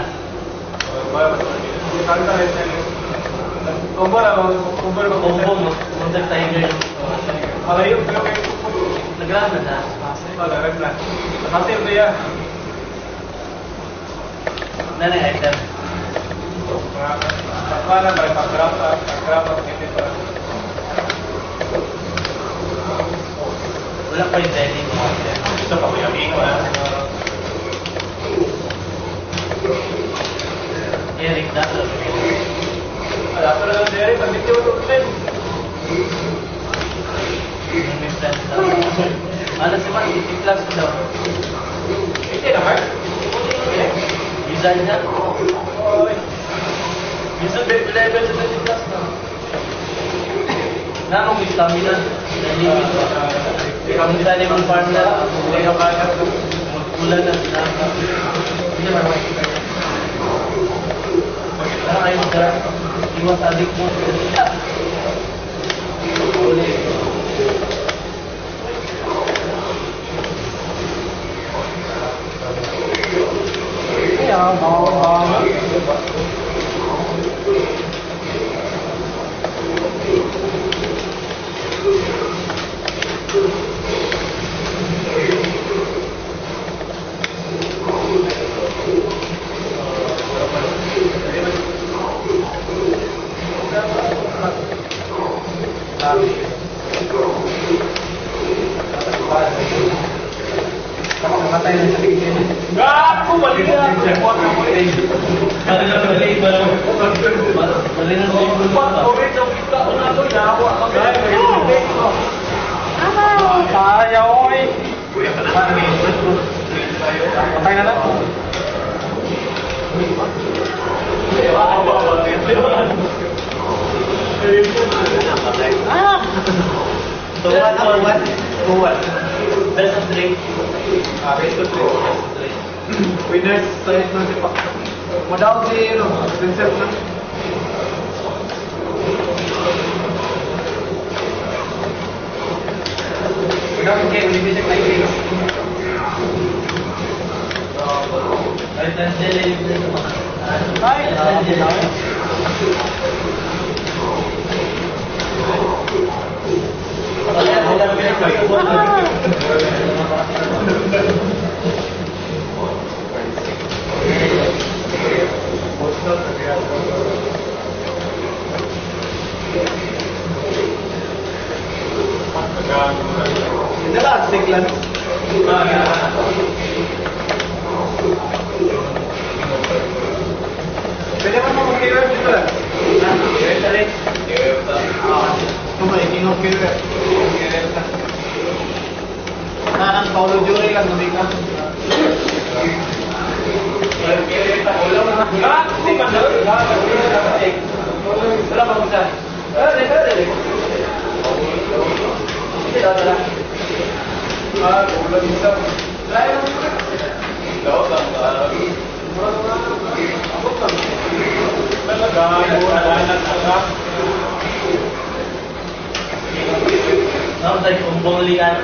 A: Kumpara, kumpara ba
C: Combo mo. Munta tayo ngayon.
A: Alayo, pero kayo
C: Nagrama na.
A: Pag-arag na. Nakasave na yan.
C: Nanay item.
A: Paano ba? Pag-grab pa. Pag-grab pa. Hindi pa.
C: Wala pa yung ready mo.
A: Ito pa ko yung amigo na.
C: Eric Dato.
A: Wala pa lang si Eric. Pag-dito yung problem.
C: Ano si Man? eighty plus ko daw.
A: Hindi naman.
C: Design niya.
A: Oy.
C: Minsan baby level sa twenty plus na. Nanong may stamina. Nalimit ba? Ikaw mo sila yung partner.
A: Hindi ka kaya.
C: Magkulan na. Hindi naman makikita. Ano kayo magkara? Iwas adik mo. Ulit.
A: Kaya, mga Namatay na sa tingin. Gapo! Balik na! Report na mo eh.
C: Mali na mali. Mali na mali.
A: Pag-uwi daw kita ko na doon. Nawa kami. Kaya oy. Patay na lang.
C: Ah! Tuwan, tuwan. Tuwan. Best of three.
A: Ah, best of three.
C: Best of three.
A: Winners sa ito si Pak. Madaw si ano, Vincent na. Madaw si Ken, hindi siya kayo.
C: Ay, Tanjel, ay,
A: Ay,
D: Plastic lang. Pwede mo mo kaya dito lang. Kaya rin. Ah, kuma ini no kaya. Nang Paulo Jure lang nabi ka. Ah, si Mandar. Wala pa mo sa. Ah, dito dito. Dito dito. Ah, ulo dito. Lain. Daw daw.
A: Talaga, wala na talaga.
C: Ang dahil kumbong liyan.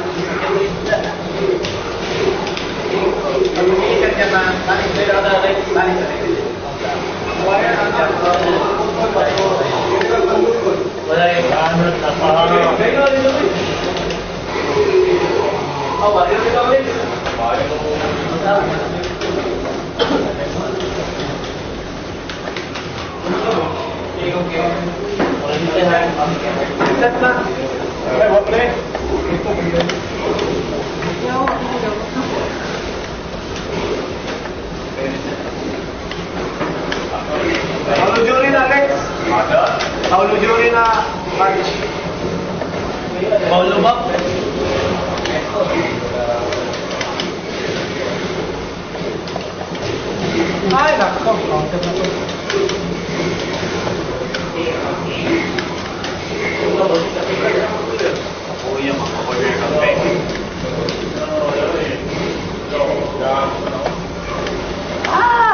D: Ang umiikat niya na tanik pero ada tanik tanik. Wala ang dyan.
C: Wala yung ano na pa.
D: Kaya nga dito. Oh, wala yung ulit. Set na.
A: Ay, wala na eh.
D: Paulo Jure na Alex. Paulo Jure na March.
C: Paulo ba?
D: Ay, nako. Counter na to.
A: Kuya, makakoyer ka pa eh.
C: Ah!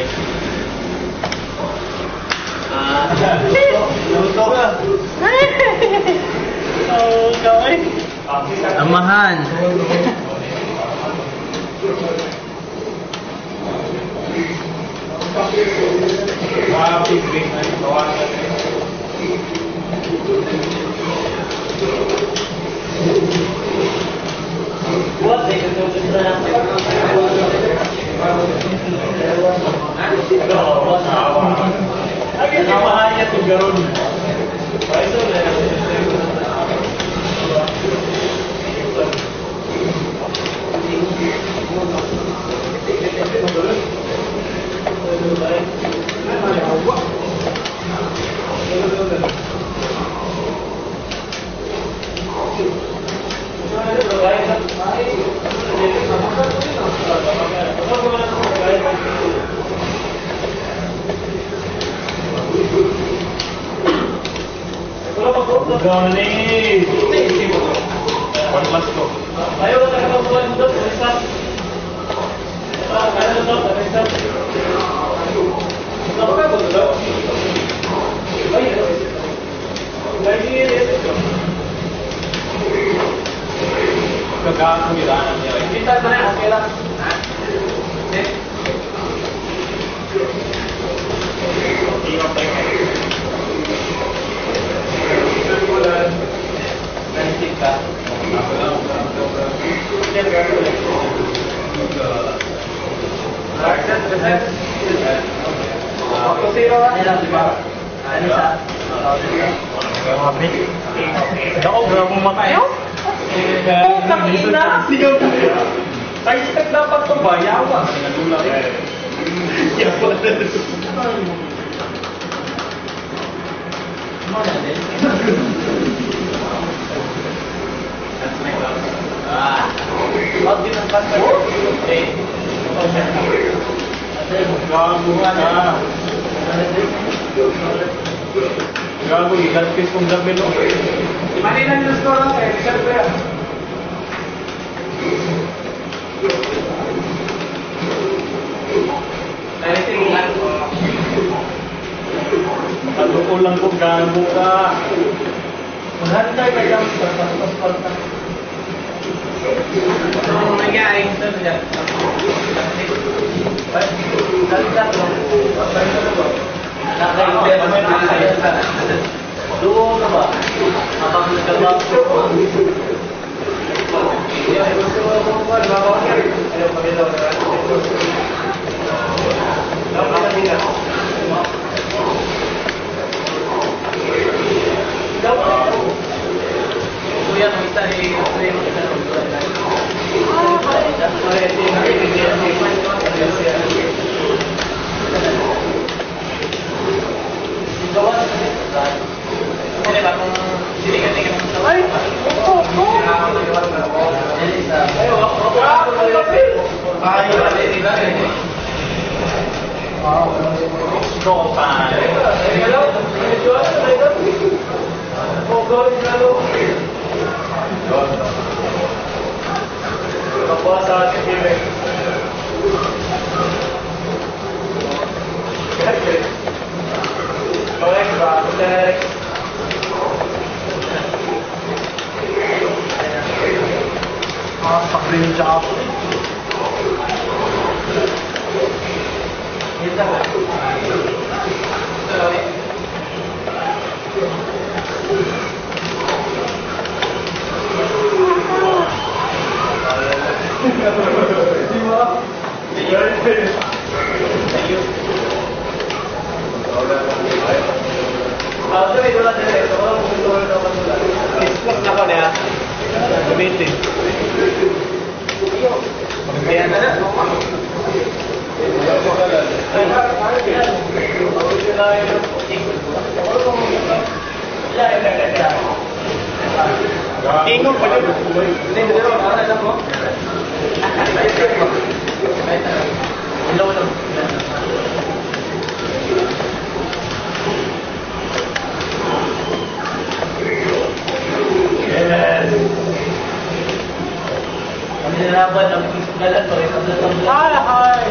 D: Luto ka.
C: Oh, kaway. Amahan.
A: Ah, big big na yung tawagan eh.
C: What? They can go to the
A: Ay, hindi mahanya ito garon. Ay, ito na. Gani. Panlas ko.
C: Ayaw na nakabuhan doon. Isa. Ano doon? Isa.
A: Kagako nila niya.
D: Kita na yan, okay lang.
A: Ingat tayo.
C: Nanisip ka.
D: Ako zero na.
C: Ano lang, di ba? Ano sa?
A: Ako, grabe mo matayo.
C: Putang ina!
A: Sa istak dapat to ba? Yawa. Nagula eh. Yawa.
C: Ano na din?
A: Ah.
C: Huwag din ang kanta. Eh.
A: Gago ka. Gago, ikalpis kong gabi no.
D: Manila yung score lang eh. Siyempre yan.
C: Anything lang.
A: Ano ko lang kung gago ka.
C: Maganda tayo kaya ang pas-pas-pas. Ano nangyari? Ano nangyari? Doon na ba? Habang nagkabak ko. Kuya, mag-isa eh. Kasi diba kung sinigan-sigan mo sa ay, oo, oo. Ay, wako pa.
D: Ah, pakrin siya ako.
C: Kita ba?
A: Tingog pa yun.
C: Hindi, hindi naman. Ano alam mo? Hello, hello.
A: Yes.
C: Kami nalaban ang galan ko.
A: Hi, hi.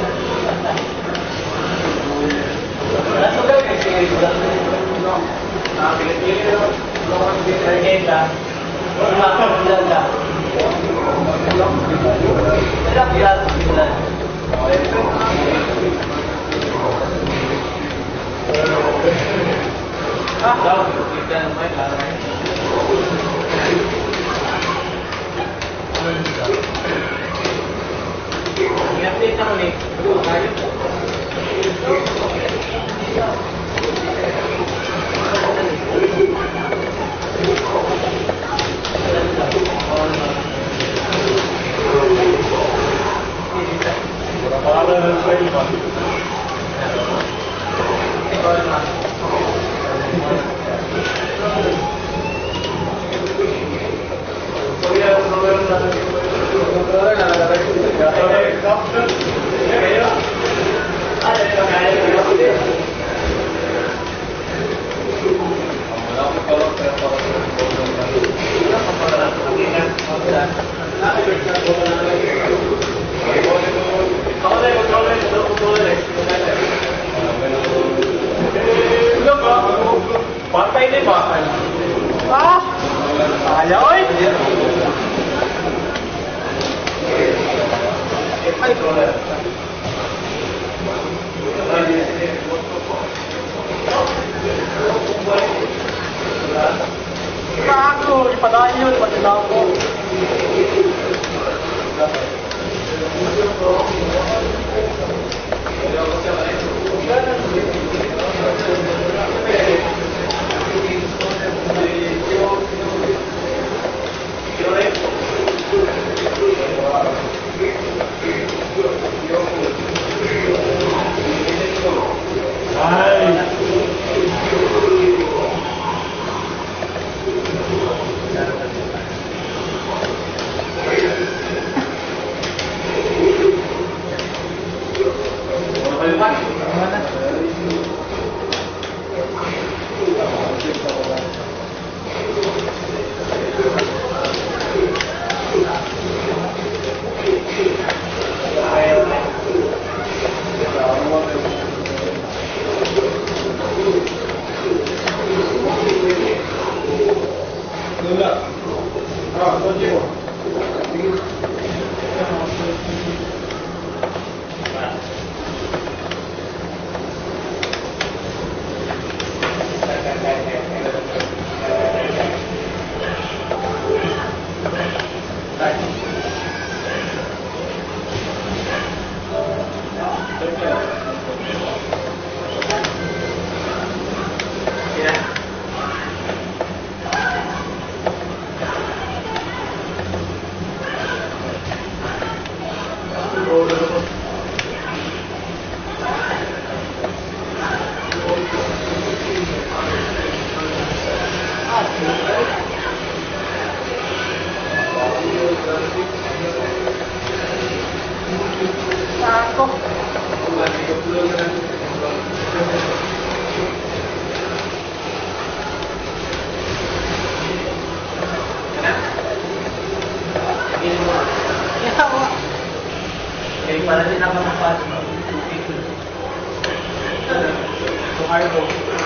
C: Nasa ba yung series ko lang?
A: Ah, pinipili naman.
C: Game ka. Wala ka bilang ka. Wala bilang bilang. Ah, daw. Kita naman. I-update ako ni.
A: Pangalan ng trail ba? Patay ni ba? Ah! Ayaw eh! Ay, brother. Ako, ipadahin yun, pati na ako.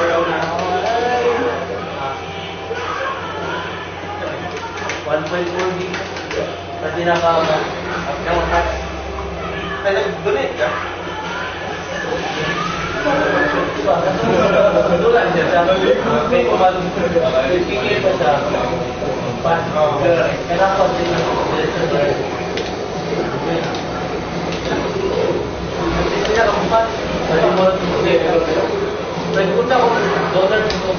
C: one point four gig. Pati nakama.
B: Ay, nag-donate ka?
C: Kebetulan siya sa may kumag pipigil pa sa pas. Kenapa sih? Tidak keempat dari mulut berikutnya dolar cukup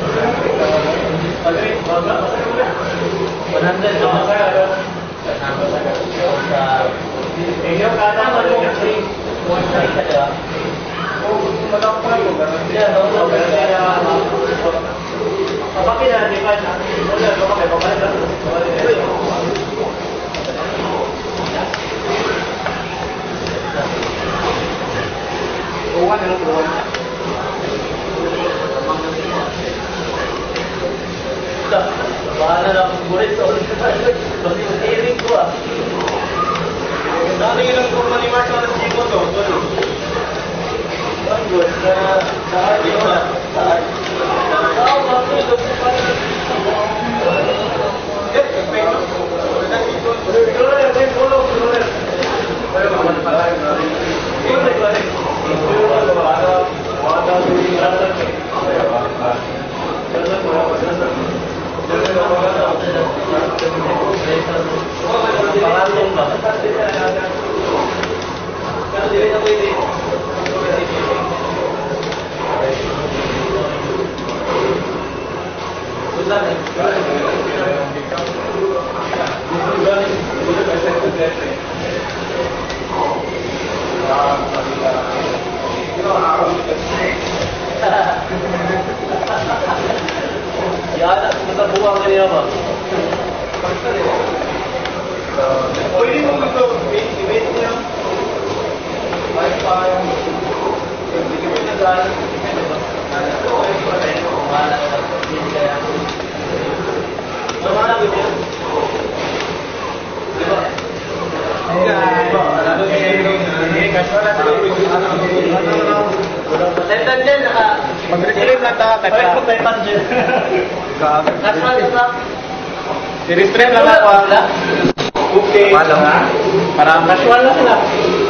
C: pagi berapa sama saya ada ini karena mau beli ada ya dolar berkaya apa kita di mana boleh kalau pakai pakai Uwan yang keluar. Dah, bahala na akong bulit sa ulit. Kasi mag-iring ko ah.
B: Dati ilang kung manimart ka na siko to.
C: Ang good na saan yun ah. Saan? Saan? Bakit ito?
B: Yes, okay.
C: Ya, kita buang ini apa?
B: Pwede mo ito, i-wait niya. Wi-Fi. Hindi mo na dahil.
C: Mana gitu? Taitan dyan, naka...
A: Mag-retrieve na ta,
C: Ay,
A: kata.
C: kung Taitan dyan. Casual sa...
A: I-retrieve lang ako.
C: Wala.
A: Okay.
C: Wala.
A: Para
C: Casual lang sila.